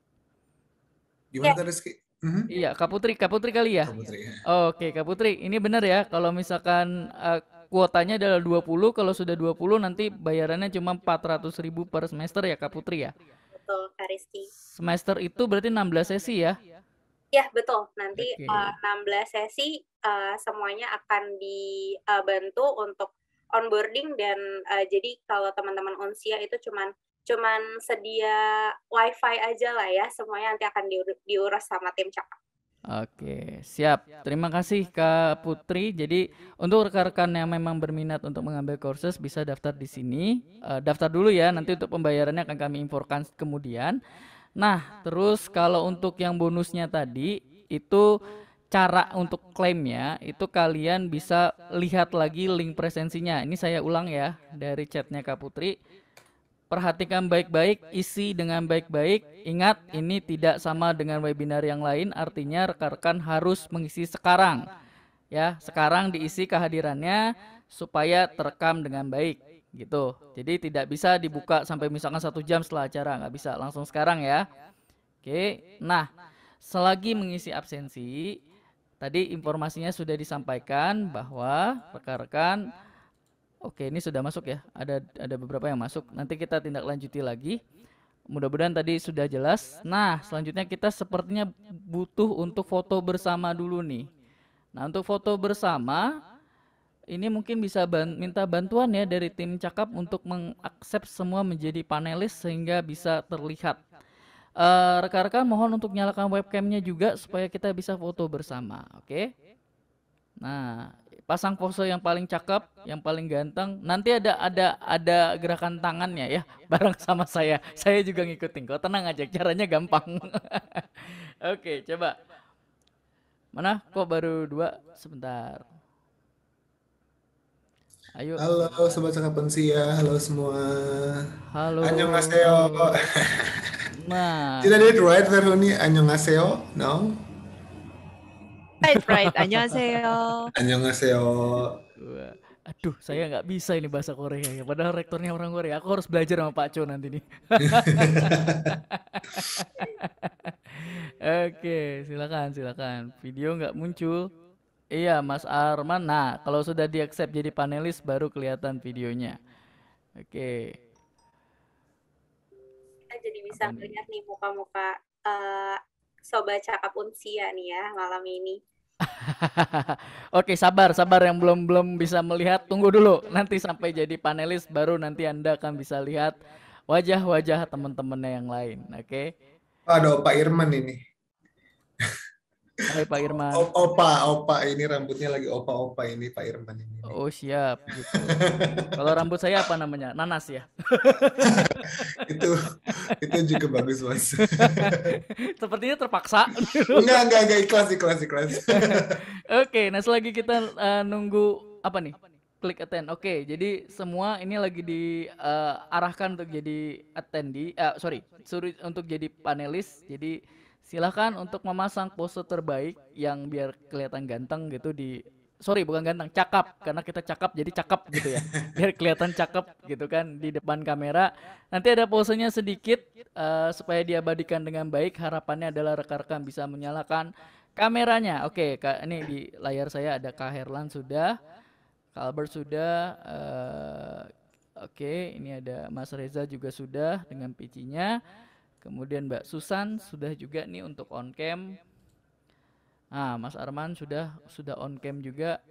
Gimana tadi Rizky? Mm-hmm. Iya, Kak Putri, Kak Putri kali ya? Kak Putri, ya. Oh, oke, Kak Putri, ini benar ya kalau misalkan uh, kuotanya adalah dua puluh, kalau sudah dua puluh nanti bayarannya cuma empat ratus ribu per semester ya Kak Putri ya? Betul, Kak Rizky. Semester itu berarti enam belas sesi ya? Ya, betul. Nanti Oke. uh, enam belas sesi uh, semuanya akan dibantu untuk onboarding dan uh, jadi kalau teman-teman Unsia itu cuman cuman sedia wifi aja lah ya. Semuanya nanti akan diur diurus sama tim Cakap. Oke, siap. Terima kasih Kak Putri. Jadi untuk rekan-rekan yang memang berminat untuk mengambil kursus bisa daftar di sini. Uh, daftar dulu ya. Nanti untuk pembayarannya akan kami infokan kemudian. Nah, terus kalau untuk yang bonusnya tadi, itu cara untuk klaimnya, itu kalian bisa lihat lagi link presensinya. Ini saya ulang ya, dari chatnya Kak Putri. Perhatikan baik-baik, isi dengan baik-baik. Ingat, ini tidak sama dengan webinar yang lain, artinya rekan-rekan harus mengisi sekarang. Ya, sekarang diisi kehadirannya supaya terekam dengan baik. Gitu, jadi tidak bisa dibuka sampai misalkan satu jam setelah acara, nggak bisa, langsung sekarang ya. Oke, nah selagi mengisi absensi, tadi informasinya sudah disampaikan bahwa rekan-rekan, oke ini sudah masuk ya, ada ada beberapa yang masuk, nanti kita tindak lanjuti lagi. Mudah-mudahan tadi sudah jelas. Nah selanjutnya kita sepertinya butuh untuk foto bersama dulu nih. Nah untuk foto bersama, ini mungkin bisa ban minta bantuan ya dari tim Cakap untuk mengakses semua menjadi panelis sehingga bisa terlihat. Uh, rekan-rekan mohon untuk nyalakan webcamnya juga supaya kita bisa foto bersama, oke? Okay? Nah, pasang pose yang paling cakep, yang paling ganteng. Nanti ada ada ada gerakan tangannya ya, bareng sama saya. Saya juga ngikutin kok. Tenang aja, caranya gampang. Oke, coba. Mana? Kok baru dua? Sebentar. Ayo. Halo silakan. sobat cakap Unsia, halo semua. Halo. Annyeonghaseyo. halo. Nah, Did I do it right, Verhuni? Annyeonghaseyo? No? Right, right. Annyeonghaseyo. Annyeonghaseyo. Wah, aduh, saya nggak bisa ini bahasa Korea ya. Padahal rektornya orang Korea. Aku harus belajar sama Pak Cho nanti nih. Oke, silakan, silakan. Video nggak muncul. Iya, Mas Arman. Nah, kalau sudah di-accept jadi panelis baru kelihatan videonya. Oke. Kita jadi bisa Apa nih? melihat nih muka-muka uh, Sobat Cakap Unsia nih ya malam ini. Oke, sabar, sabar yang belum belum bisa melihat, tunggu dulu. Nanti sampai jadi panelis baru nanti Anda akan bisa lihat wajah-wajah teman-temannya yang lain. Oke. Oh, ada Opa Irman ini. Hai Pak Irman. O- Opa, Opa ini rambutnya lagi Opa-Opa ini Pak Irman ini. Oh, siap gitu. Kalau rambut saya apa namanya? Nanas ya. itu itu juga bagus Mas. Sepertinya terpaksa. enggak, enggak, enggak ikhlas, ikhlas, ikhlas. Oke, nah selagi kita uh, nunggu apa nih? Klik attend. Oke, jadi semua ini lagi diarahkan untuk jadi attendee, uh, sorry, suruh untuk jadi panelis. Jadi silakan untuk memasang pose terbaik yang biar kelihatan ganteng gitu di, sorry bukan ganteng, cakep, karena kita cakep jadi cakep gitu ya, biar kelihatan cakep gitu kan di depan kamera. Nanti ada posenya sedikit uh, supaya diabadikan dengan baik. Harapannya adalah rekan-rekan bisa menyalakan kameranya. Oke, Kak, ini di layar saya ada Kak Herlan sudah, Kak Albert sudah, uh, oke, ini ada Mas Reza juga sudah dengan P C-nya. Kemudian Mbak Susan sudah juga nih untuk on cam. Nah, Mas Arman sudah sudah on cam juga.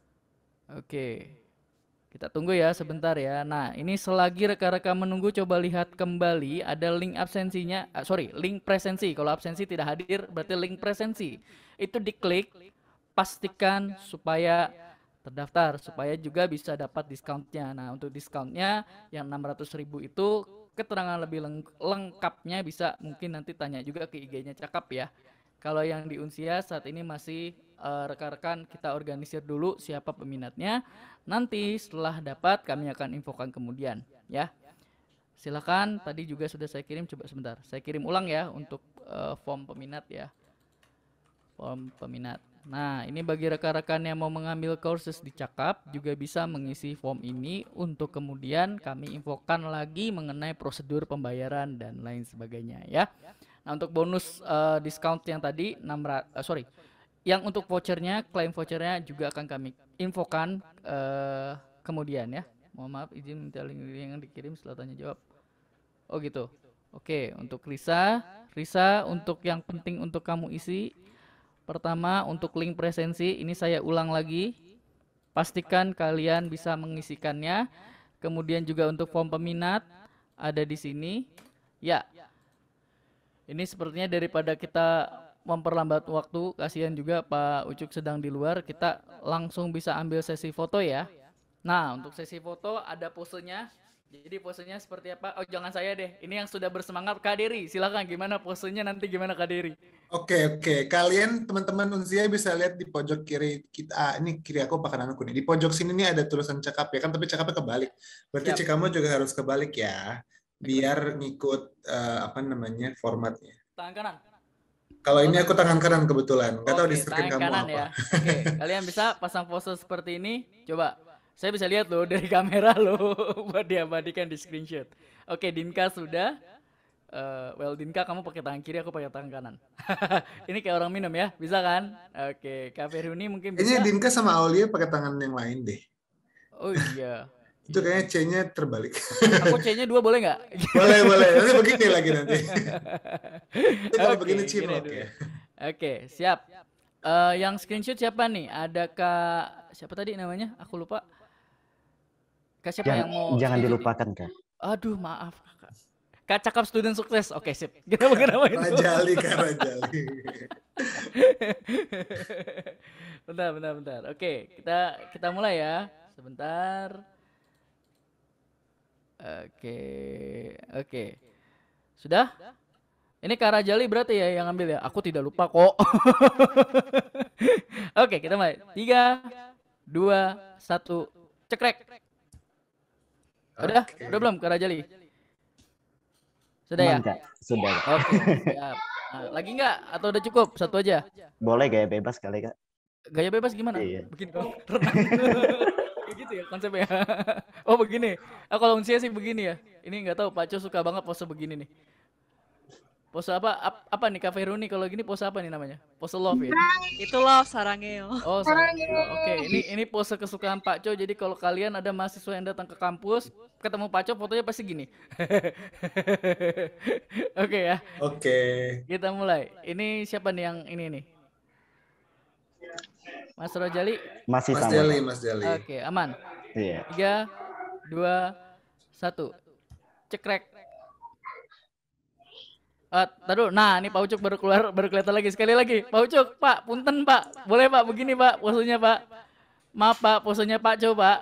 Oke. Kita tunggu ya sebentar ya. Nah, ini selagi rekan-rekan menunggu, coba lihat kembali ada link absensinya. Ah, sorry, link presensi. Kalau absensi tidak hadir berarti link presensi. Itu diklik, pastikan supaya terdaftar supaya juga bisa dapat diskauntnya. Nah, untuk diskauntnya yang enam ratus ribu itu keterangan lebih leng lengkapnya bisa mungkin nanti tanya juga ke I G-nya Cakap ya. Kalau yang di Unsia saat ini masih rekan-rekan uh, kita organisir dulu siapa peminatnya. Nanti setelah dapat kami akan infokan kemudian ya. Silakan, tadi juga sudah saya kirim, coba sebentar. Saya kirim ulang ya untuk uh, form peminat ya. Form peminat. Nah, ini bagi rekan-rekan yang mau mengambil kursus di Cakap juga bisa mengisi form ini untuk kemudian kami infokan lagi mengenai prosedur pembayaran dan lain sebagainya ya. Nah, untuk bonus uh, discount yang tadi enam ratus uh, sorry, yang untuk vouchernya, klaim vouchernya juga akan kami infokan uh, kemudian ya. Mohon maaf izin minta link yang dikirim setelah tanya jawab. Oh gitu. Oke, untuk Risa, Risa untuk yang penting untuk kamu isi. Pertama, untuk link presensi, ini saya ulang lagi. Pastikan kalian bisa mengisikannya. Kemudian juga untuk form peminat, ada di sini. Ya, ini sepertinya daripada kita memperlambat waktu, kasihan juga Pak Ucuk sedang di luar, kita langsung bisa ambil sesi foto ya. Nah, untuk sesi foto ada posenya. Jadi posenya seperti apa? Oh, jangan saya deh. Ini yang sudah bersemangat Kak Dery. Silakan gimana posenya nanti gimana Kak Dery? Oke, oke. Kalian teman-teman Unsia bisa lihat di pojok kiri kita. Ah, ini kiri aku apa kanan aku nih. Di pojok sini nih ada tulisan Cakap ya kan, tapi Cakapnya kebalik. Berarti Siap. kamu juga harus kebalik ya. Biar ngikut uh, apa namanya formatnya. Tangan kanan. Kalau ini aku tangan kanan kebetulan. Nggak tahu di screen kamu kanan apa. Ya. Oke, kalian bisa pasang pose seperti ini. Coba. Saya bisa lihat loh dari kamera loh buat diabadikan di screenshot. Oke, Dinka sudah. Uh, well, Dinka kamu pakai tangan kiri, aku pakai tangan kanan. Ini kayak orang minum ya, bisa kan? Oke, Kak Ferhuni mungkin bisa. Kayaknya Dinka sama Aulia pakai tangan yang lain deh. Oh iya. Itu kayaknya C-nya terbalik. Aku C-nya dua boleh nggak? Boleh, boleh. Nanti begini lagi nanti. Kalau Oke, begini Cino, gini oke. dulu. Oke, siap. Uh, yang screenshot siapa nih? Ada Kak, siapa tadi namanya? Aku lupa. Kak siapa Jangan, yang mau jangan screenshot? dilupakan Kak. Aduh, maaf Kak. Kak Cakap student sukses. Oke, sip. Kenapa kenapa itu? Rajali, Kak Rajali. Bentar, bentar, bentar. Oke, kita kita mulai ya. Sebentar. Oke, oke. Sudah? Ini Kak Rajali berarti ya yang ambil ya? Aku tidak lupa kok. Oke, kita mulai. Tiga, dua, satu, cekrek. Udah? Oke. Udah belum Kak Rajali? Sudah ya? Aman, Kak. Sudah, Kak. Oke, siap. Nah, lagi nggak? Atau udah cukup? Satu aja? Boleh gaya bebas kali, Kak. Gaya bebas gimana? Iya. Begini dong. Renang. Kayak gitu ya konsepnya. Oh begini. Ah, kalau unsia sih begini ya. Ini nggak tahu Pak Co suka banget pose begini nih. Pose apa? Ap- apa nih Kak Veruni kalau gini pose apa nih namanya? Pose love ya? Itu loh sarangeo. Oh, sarangeo. Oke, ini ini pose kesukaan Pak Co. Jadi kalau kalian ada mahasiswa yang datang ke kampus, ketemu Pak Co, fotonya pasti gini. Oke ya. Oke. Kita mulai. Ini siapa nih yang ini nih? Mas Rojali? Masih Mas sama. Jali, Kak. Mas Jali. Oke, aman. Iya. Tiga, dua, satu. Cekrek. Uh, taduh, nah ini Pak Ucuk baru keluar, baru kelihatan lagi. Sekali lagi, Pak Ucuk, Pak, punten Pak. Boleh Pak, begini Pak, posenya Pak. Maaf Pak, posenya Pak Co, Pak.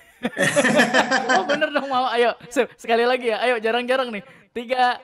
Oh bener dong, mau. Ayo, sekali lagi ya. Ayo, jarang-jarang nih. Tiga,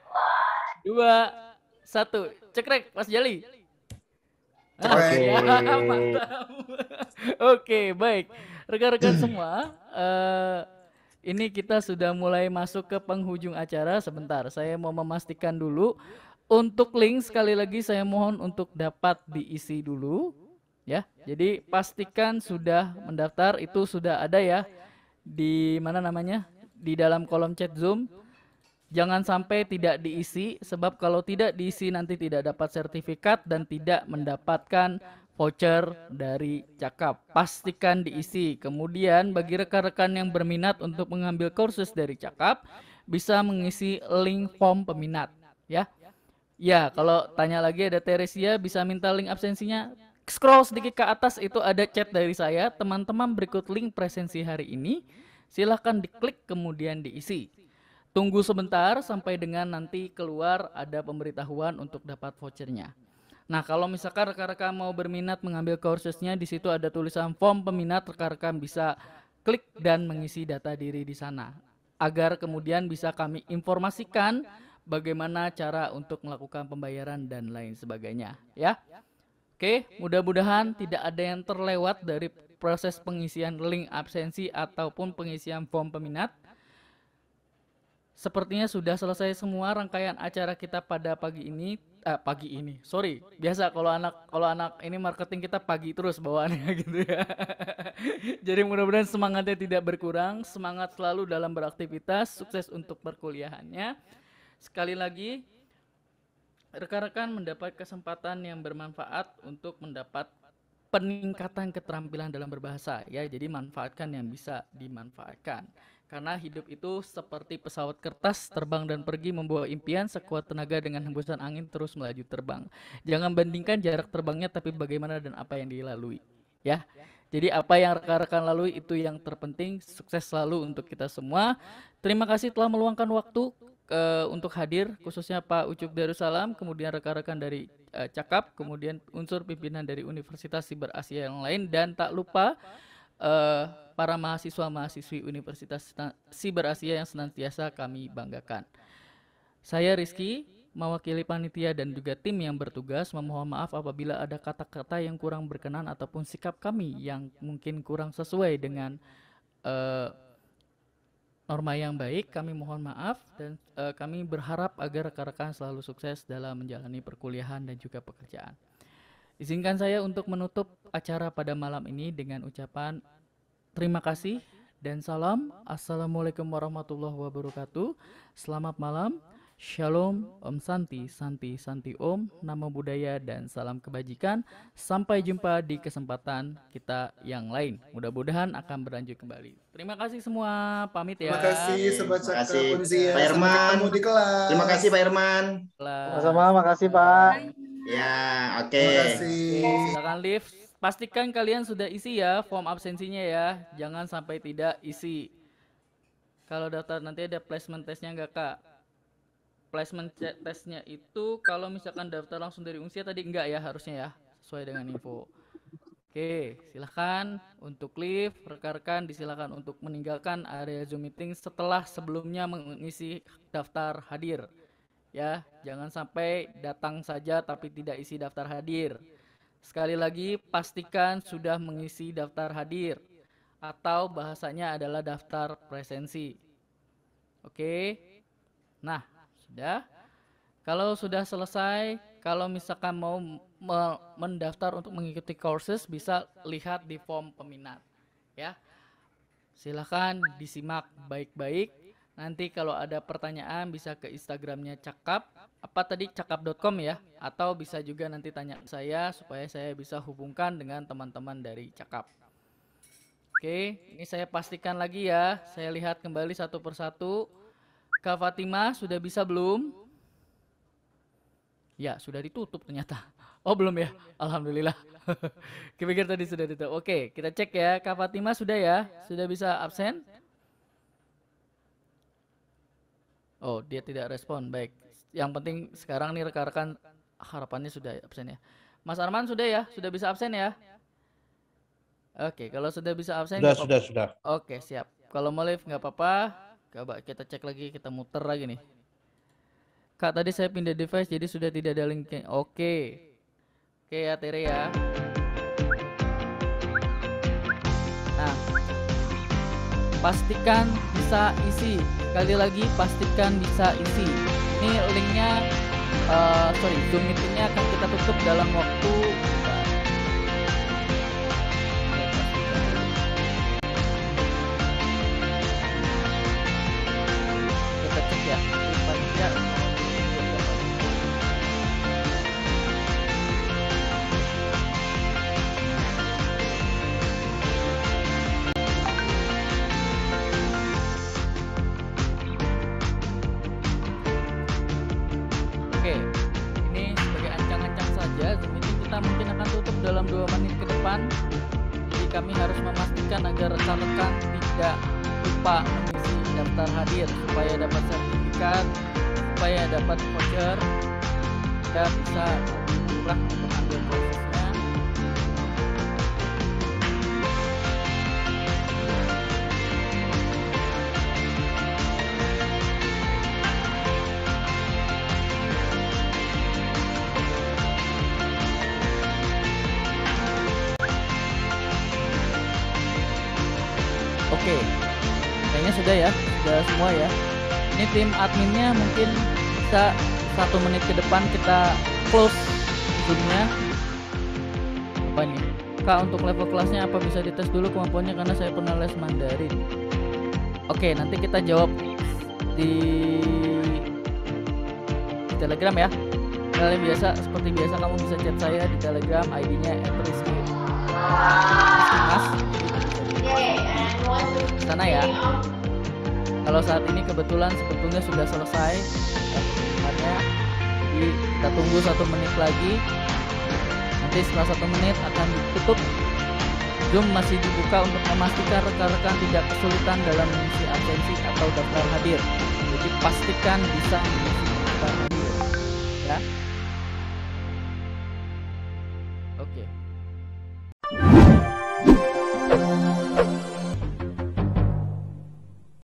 dua, satu. Cekrek, Mas Jali. Oke. Ya, mantap. Oke, baik. Rekan-rekan semua, uh, ini kita sudah mulai masuk ke penghujung acara. Sebentar, saya mau memastikan dulu. Untuk link sekali lagi saya mohon untuk dapat diisi dulu. Ya, jadi pastikan sudah mendaftar. Itu sudah ada ya di mana namanya? Di dalam kolom chat Zoom. Jangan sampai tidak diisi, sebab kalau tidak diisi nanti tidak dapat sertifikat dan tidak mendapatkan voucher dari Cakap. Pastikan diisi. Kemudian bagi rekan-rekan yang berminat untuk mengambil kursus dari Cakap, bisa mengisi link form peminat. Ya, ya kalau tanya lagi ada Teresia, bisa minta link absensinya. Scroll sedikit ke atas, itu ada chat dari saya. Teman-teman berikut link presensi hari ini. Silahkan diklik kemudian diisi. Tunggu sebentar sampai dengan nanti keluar ada pemberitahuan untuk dapat vouchernya. Nah, kalau misalkan rekan-rekan mau berminat mengambil kursusnya, di situ ada tulisan form peminat, rekan-rekan bisa klik dan mengisi data diri di sana. Agar kemudian bisa kami informasikan bagaimana cara untuk melakukan pembayaran dan lain sebagainya. Ya, oke, mudah-mudahan tidak ada yang terlewat dari proses pengisian link absensi ataupun pengisian form peminat. Sepertinya sudah selesai semua rangkaian acara kita pada pagi ini. Eh, pagi ini, sorry. Biasa kalau anak kalau anak ini marketing kita pagi terus bawaannya gitu ya. Jadi mudah-mudahan semangatnya tidak berkurang, semangat selalu dalam beraktivitas, sukses untuk perkuliahannya. Sekali lagi, rekan-rekan mendapat kesempatan yang bermanfaat untuk mendapat peningkatan keterampilan dalam berbahasa ya. Jadi manfaatkan yang bisa dimanfaatkan. Karena hidup itu seperti pesawat kertas, terbang dan pergi membawa impian, sekuat tenaga dengan hembusan angin terus melaju terbang. Jangan bandingkan jarak terbangnya, tapi bagaimana dan apa yang dilalui. Ya, jadi apa yang rekan-rekan lalui itu yang terpenting. Sukses selalu untuk kita semua. Terima kasih telah meluangkan waktu uh, untuk hadir, khususnya Pak Ucuk Darussalam, kemudian rekan-rekan dari uh, Cakap, kemudian unsur pimpinan dari Universitas Siber Asia yang lain, dan tak lupa Uh, para mahasiswa-mahasiswi Universitas Siber Asia yang senantiasa kami banggakan. Saya Rizky, mewakili panitia dan juga tim yang bertugas, memohon maaf apabila ada kata-kata yang kurang berkenan ataupun sikap kami yang mungkin kurang sesuai dengan uh, norma yang baik. Kami mohon maaf dan uh, kami berharap agar rekan-rekan selalu sukses dalam menjalani perkuliahan dan juga pekerjaan. Izinkan saya untuk menutup acara pada malam ini dengan ucapan terima kasih dan salam. Assalamualaikum warahmatullahi wabarakatuh. Selamat malam. Shalom, Om Santi, Santi, Santi Om, Namo Buddhaya dan salam kebajikan. Sampai jumpa di kesempatan kita yang lain. Mudah-mudahan akan berlanjut kembali. Terima kasih semua, pamit ya. Terima kasih Sobat Terima Cakap kasih, Unsia. Pak Sampai Irman. ketemu di kelas. Terima kasih Pak Irman. Sama-sama, makasih Pak. Ya, oke. Terima kasih. Oke, silakan live. Pastikan kalian sudah isi ya form absensinya ya. Jangan sampai tidak isi. Kalau daftar nanti ada placement testnya enggak Kak? Placement testnya itu kalau misalkan daftar langsung dari Unsia tadi enggak ya harusnya ya. Sesuai dengan info. Oke. Oke, silahkan untuk live, rekan-rekan disilakan untuk meninggalkan area Zoom meeting setelah sebelumnya mengisi daftar hadir. Ya, jangan sampai datang saja tapi tidak isi daftar hadir. Sekali lagi, pastikan sudah mengisi daftar hadir atau bahasanya adalah daftar presensi. Oke. Nah, sudah. Kalau sudah selesai, kalau misalkan mau me- mendaftar untuk mengikuti courses, bisa lihat di form peminat. Ya, silahkan disimak baik-baik. Nanti kalau ada pertanyaan bisa ke Instagramnya Cakap, apa tadi cakap dot com ya, atau bisa juga nanti tanya saya supaya saya bisa hubungkan dengan teman-teman dari Cakap. Oke, ini saya pastikan lagi ya. Saya lihat kembali satu persatu. Kak Fatima sudah bisa belum? Ya, sudah ditutup ternyata. Oh, belum ya? Alhamdulillah. Kepikir tadi sudah ditutup. Oke, kita cek ya. Kak Fatima sudah ya? Sudah bisa absen? Oh, dia tidak respon. Baik. Yang penting sekarang nih rekan-rekan harapannya sudah absen ya. Mas Arman sudah ya? Sudah bisa absen ya? Oke, kalau sudah bisa absen. Sudah, sudah, sudah. Oke, siap. Kalau mau live nggak apa-apa. Coba kita cek lagi, kita muter lagi nih. Kak, tadi saya pindah device jadi sudah tidak ada linknya. Oke. Oke ya Tere ya. Nah, pastikan bisa isi. Sekali lagi pastikan bisa isi. Ini linknya, uh, sorry, Zoom meetingnya akan kita tutup dalam waktu. Kita cek ya. Ya. Oke, ini sebagai ancang-ancang saja, Zoom meeting kita mungkin akan tutup dalam dua menit ke depan. Jadi kami harus memastikan agar rekan-rekan tidak lupa mengisi daftar hadir supaya dapat sertifikat, supaya dapat voucher, dan bisa lebih murah untuk ambil prosesnya. Oke, kayaknya sudah ya, sudah semua ya. Ini tim adminnya mungkin bisa satu menit ke depan kita close zoomnya. Apa ini? Kak, untuk level kelasnya apa bisa dites dulu kemampuannya karena saya pernah les Mandarin. Oke, nanti kita jawab di, di Telegram ya. Kalian biasa seperti biasa kamu bisa chat saya di Telegram, I D-nya et rizky mas. Sana ya. Kalau saat ini kebetulan sebetulnya sudah selesai. Makanya kita tunggu satu menit lagi. Nanti setelah satu menit akan ditutup. Zoom masih dibuka untuk memastikan rekan-rekan tidak kesulitan dalam mengisi absensi atau daftar hadir. Jadi pastikan bisa mengisi daftar hadir. Ya.